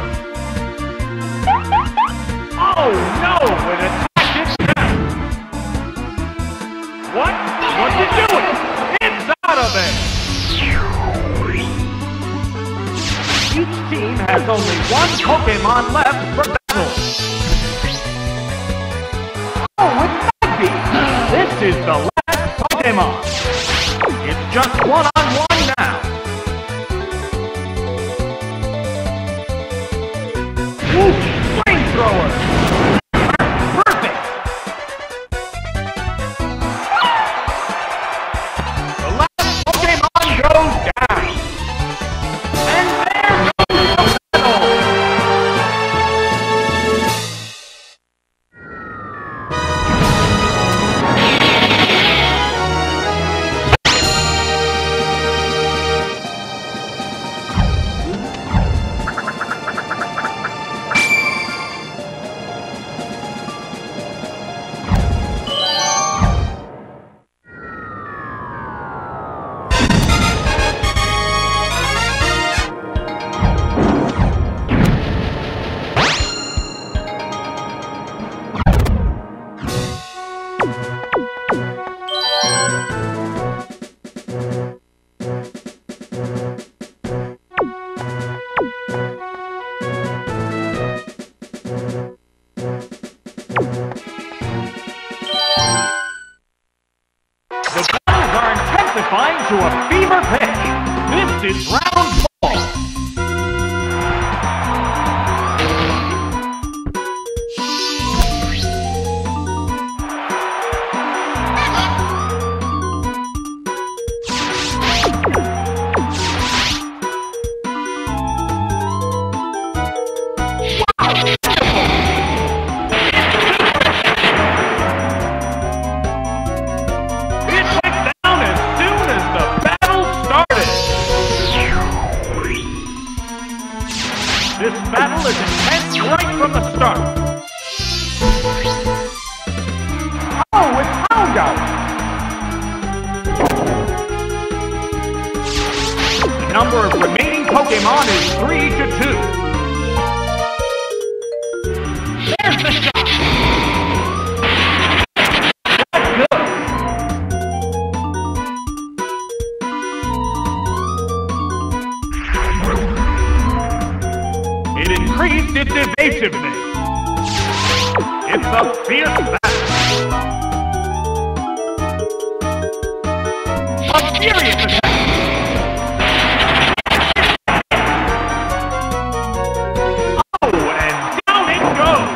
Oh no, it attacked it down. What's it doing? It's out of there. Each team has only one Pokemon left for battle. Oh, it's Magby. This is the last Pokemon. It's just one-on-one now. Flamethrower! Perfect! The last Pokemon goes down! And there goes the battle! intensifying to a fever pitch. This is round 4. This battle is intense right from the start. Oh, it's Hound Out! The number of remaining Pokemon is 3-2. There's the shot! That's good! It increased its evasiveness. It's a fierce battle. A furious attack. Oh, and down it goes.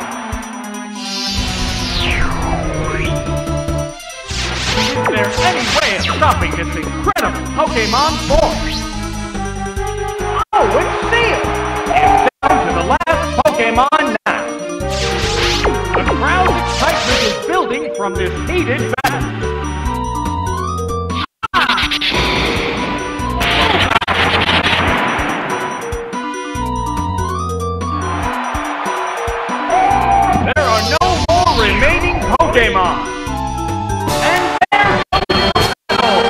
Is there any way of stopping this incredible Pokemon force? Oh, it's sealed. It's down to the last Pokemon now. The crowd's excitement is building from this heated battle. There are no more remaining Pokemon. And there's the battle.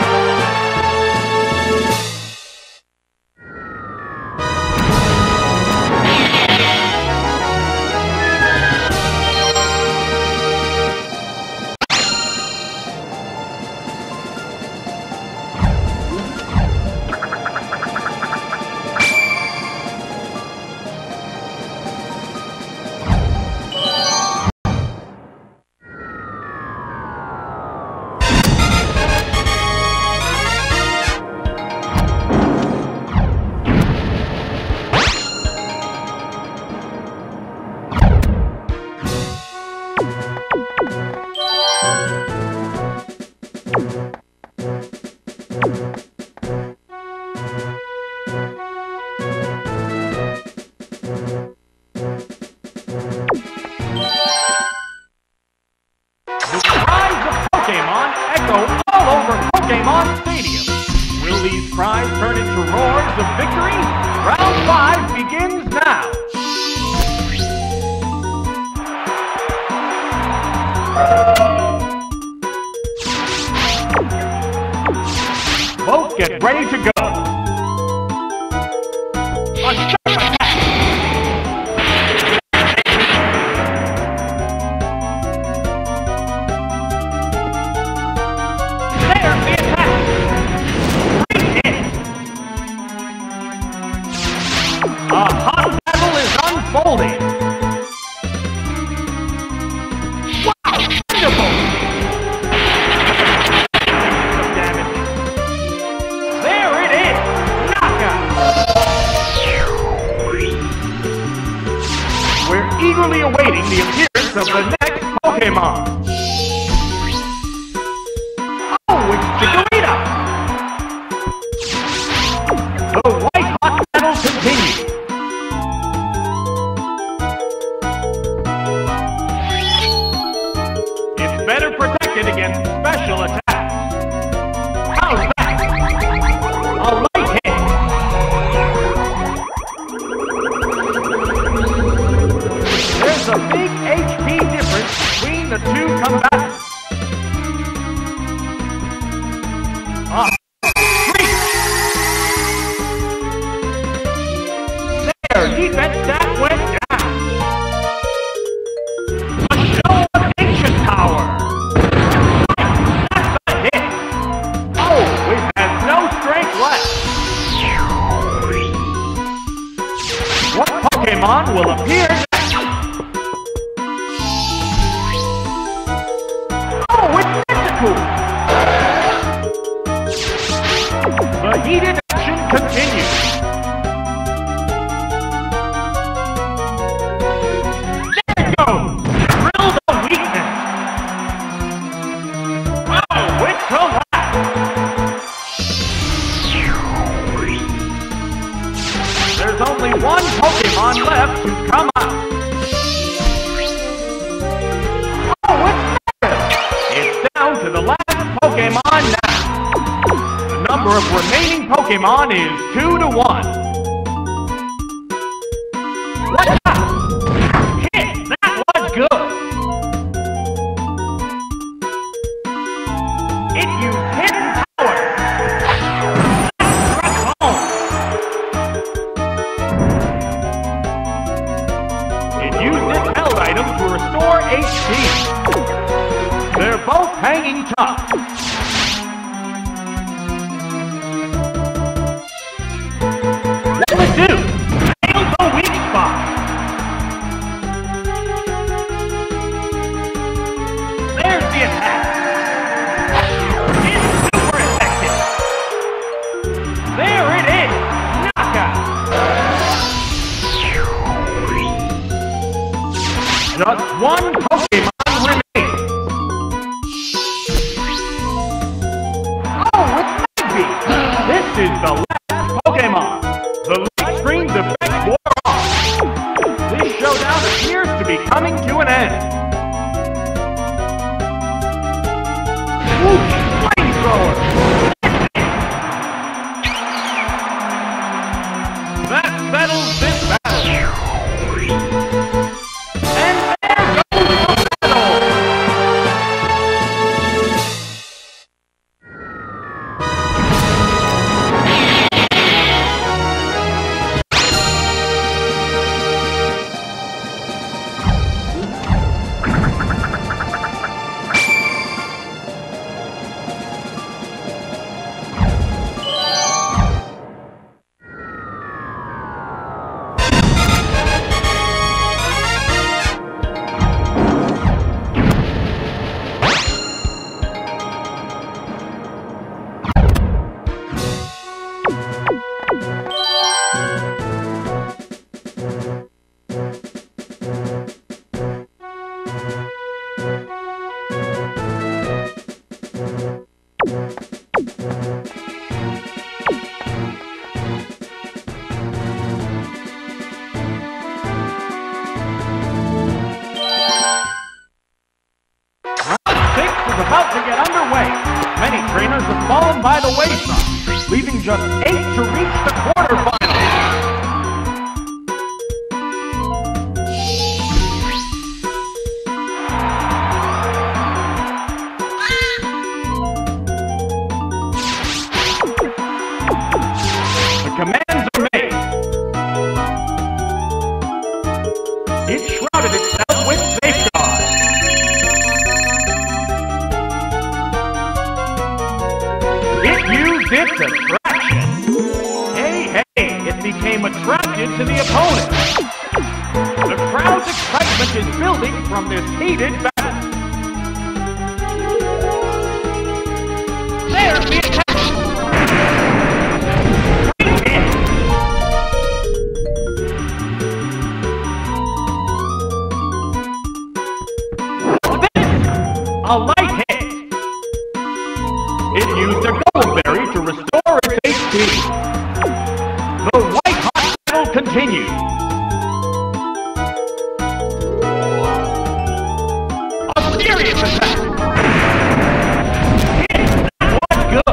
Pokemon Stadium. Will these cries turn into roars of victory? Round 5 begins now. Both get ready to go. A sharp attack. There's the attack. Great hit. A hot battle is unfolding. Wow, wonderful. There it is. Knockout. We're eagerly awaiting the appearance of the next Pokemon. Oh, it's Chikorita! The white-hot battle continues. It's better protected against special attacks. How's that? A light hit. There's a big HP difference between the two combatants. Their defense stat went down. A show of ancient power. That's a hit. Oh, it has no strength left. What Pokemon will appear next? Oh, it's N64. of remaining Pokemon is 2-1. Watch out! Hit! That was good! It used hidden power! That struck home! It used its held item to restore HP. They're both hanging tough. Number 2, nail the weak spot. There's the attack. It's super effective. There it is. Knockout. Just one Pokemon remains. Oh, it's Magby. This is the last Pokemon. The light screen's effect wore off. This showdown appears to be coming to an end. Whoosh! Flamethrower! That settles this battle. And there goes the battle! About to get underway. Many trainers have fallen by the wayside, leaving just 8 to reach the quarterfinals. The commands are made. It shrouded itself with safeguard. Its attraction. Hey, it became attracted to the opponent. The crowd's excitement is building from this heated battle. There's the attack. Great hit. This, a light hit. It used a Goldberry to restore its HP. The white-hot battle continues. A serious attack. Hit, that was good.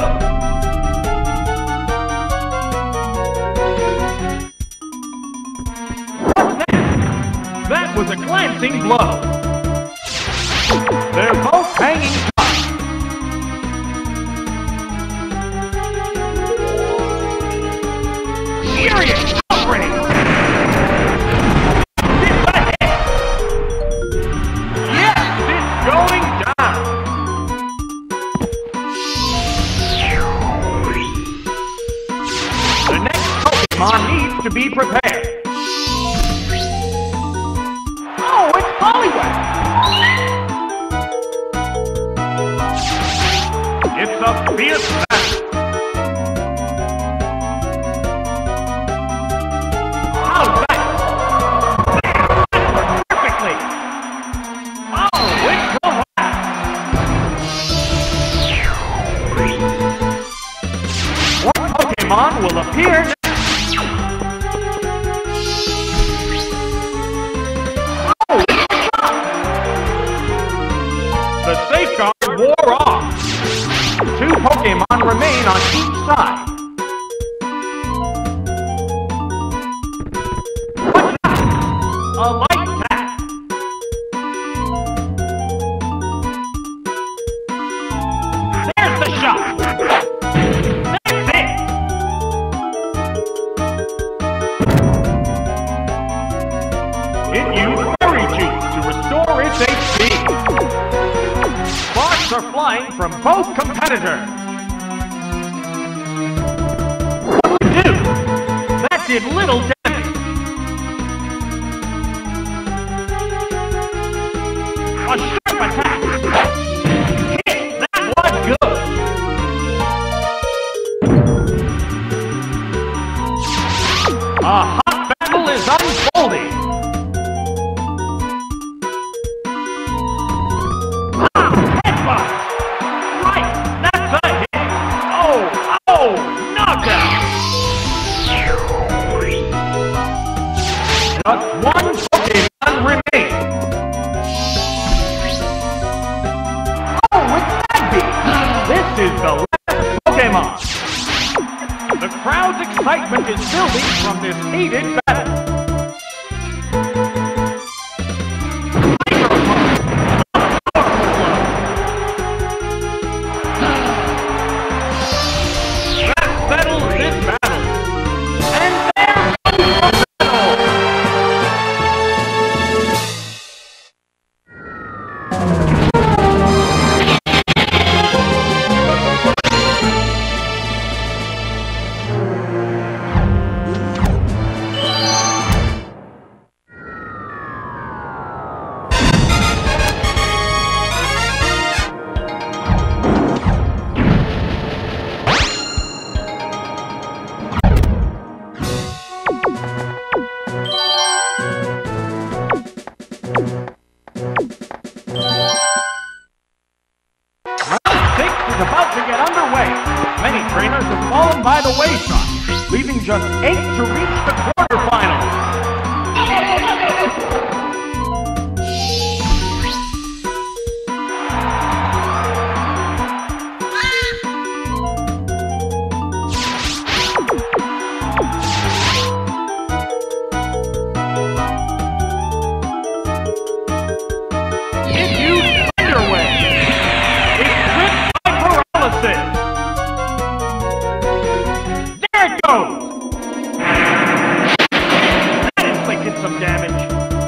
What's that? That was a glancing blow. They're both hanging tough. Serious outrage! It's a hit! Yes, it's going down! The next Pokemon needs to be prepared. Oh, it's Poliwag! It's a fierce battle. Will appear next. Oh, the safeguard wore off. 2 Pokemon remain on each side. What's that? A light pack. There's the shot. That's it. It used Fairy Juice to restore its HP. Sparks are flying from both competitors. What would it do? That did little damage. A sharp attack. Hit. That was good. A hot battle is unfolding. Just one Pokemon remains. Oh, it's Magby! This is the last Pokemon. The crowd's excitement is building from this heated battle. That settles this battle. And there goes the battle! About to get underway. Many trainers have fallen by the wayside, leaving just 8 to reach the quarterfinals. It used underway. There it goes! That inflicted some damage.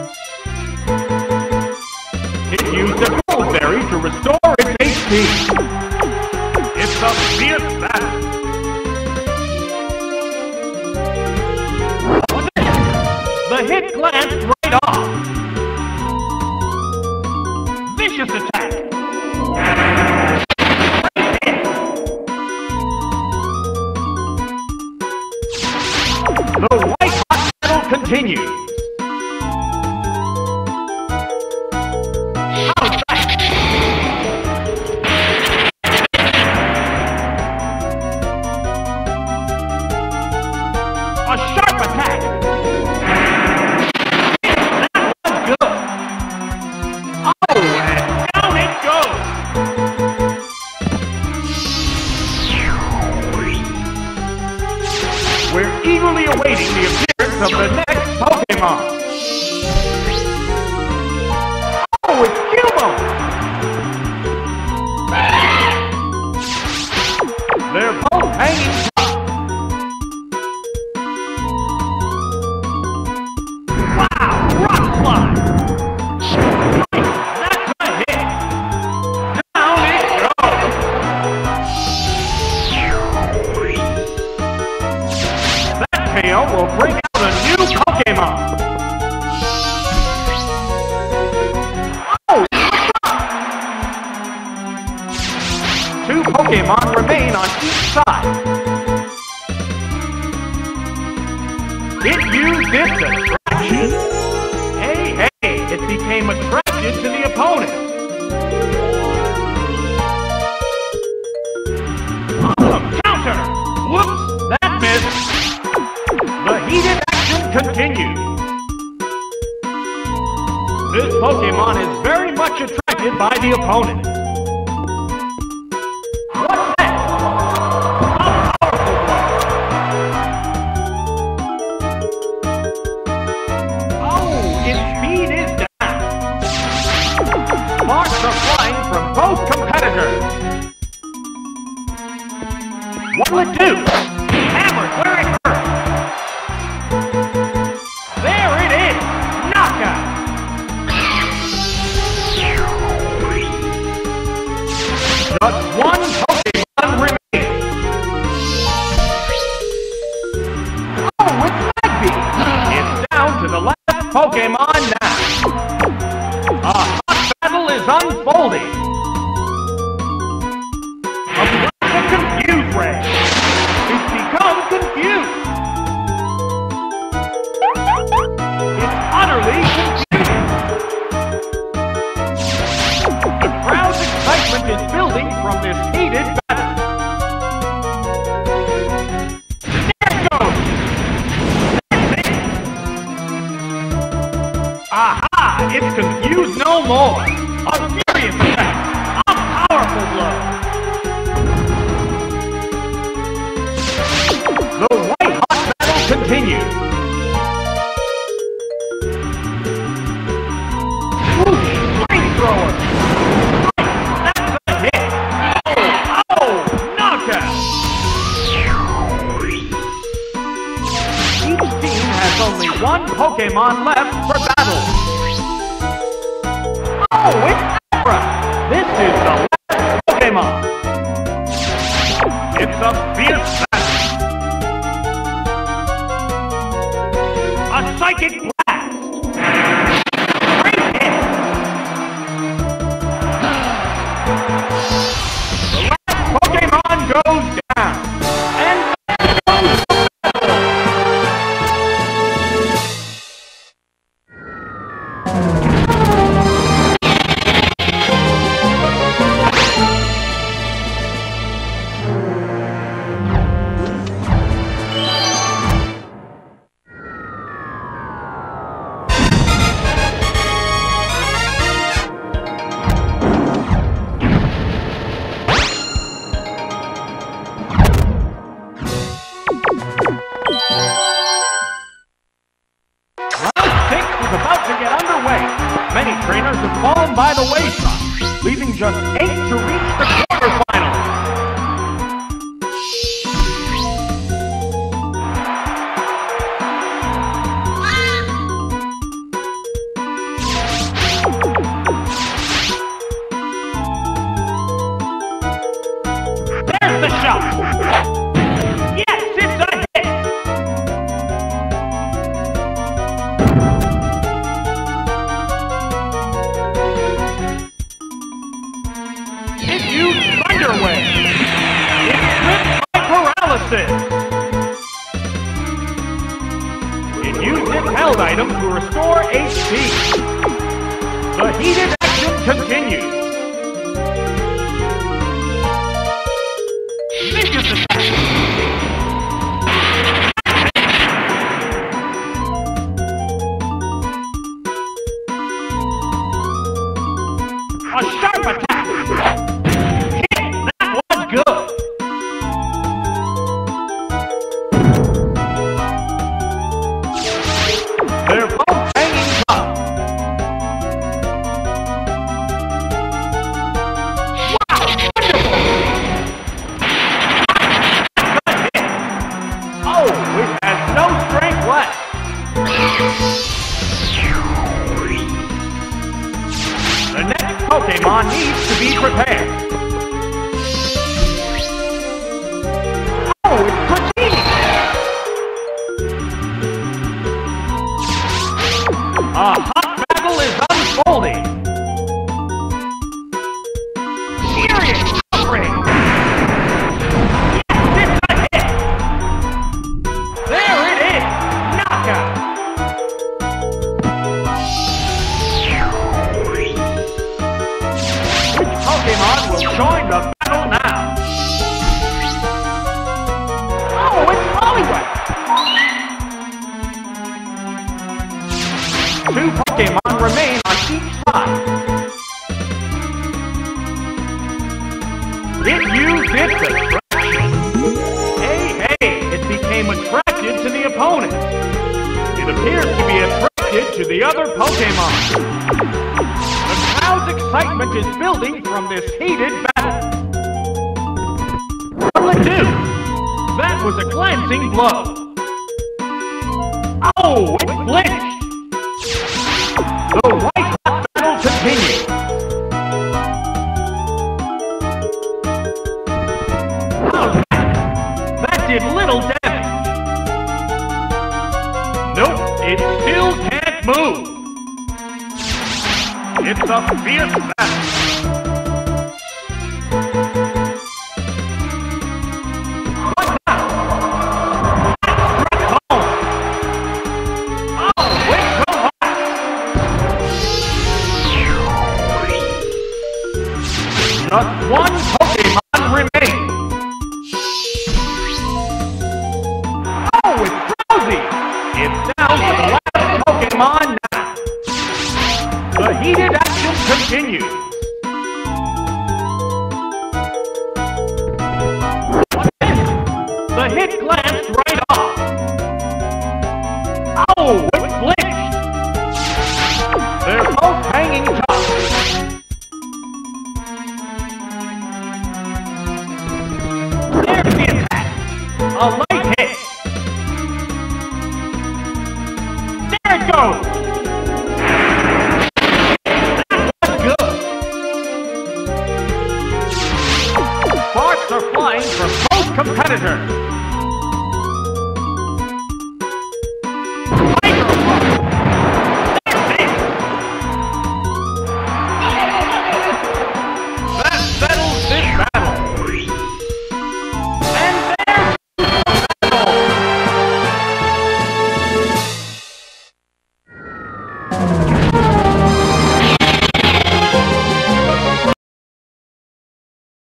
It used a Goldberry to restore its HP. It's a fierce battle. The hit glanced right off. Vicious attack. The white hot battle continues. Outside. A sharp attack. That was good. Oh, and down it goes. We're eagerly awaiting the appearance of the next Pokemon. Oh, it's Cubo! They're both hanging tough. Wow, rock slide! That's a hit! Down it goes! KO will bring out a new Pokemon! Oh! 2 Pokemon remain on each side. It used its attraction. Hey, it became attracted to the opponent. Counter! Whoops! That missed! The heated action continues. This Pokemon is very much attracted by the opponent. What's next? What'll it do? Hammered where it hurt. There it is! Knockout! Just one Pokemon remains. Oh, it's Magby! It's down to the last Pokemon now. A hot battle is unfolding. A confused Ray. It's become confused. It's utterly confused. The crowd's excitement is building from this heated battle. There it goes! That's it! Aha! It's confused no more. A furious attack. A powerful blow. The white-hot battle continues. Whoosh! Flamethrower! That's a hit! Oh! Knockout! Each team has only one Pokemon left for battle. Oh, it's Abra! This is the last Pokemon. It's a fierce battle. A psychic blast! Great hit! The last Pokemon goes down! And there goes the battle! Many trainers have fallen by the wayside, leaving just 8 to reach the quarterfinals. There's the shot! Yes, it's a hit! It used Thunder Wave! It slipped by paralysis! It used its held item to restore HP. The heated action continues. Vicious attack! A sharp attack! Hit! That was good! They're both hanging tough. Wow! Wonderful! That's a hit! Oh, it has no strength left! The next Pokemon needs to be prepared. Oh, it's Dratini! A hot battle is unfolding. Furious outbreak! Yes, it's a hit! There it is! Knockout! Which Pokemon will join the battle now? Oh, it's Poliwag! 2 Pokemon remain on each side. It used its attraction. Hey, it became attracted to the opponent. It appears to be attracted to the other Pokemon. The crowd's excitement is building from this heated battle. What'll it do? That was a glancing blow. Oh, it blitzed. The white-hot battle continues. How's that? That did little damage. Nope, it still can't move. It's a fierce battle. What now? That's home. Oh, it's so hot. Just one Pokemon remains. Oh, it's Drowsy. It's down to the last Pokemon now. The heated action continues. What's this? The hit glanced right off. Oh, it blitzed. They're both hanging tough. There's the attack. A light hit. There it goes. Sparks are flying from both competitors.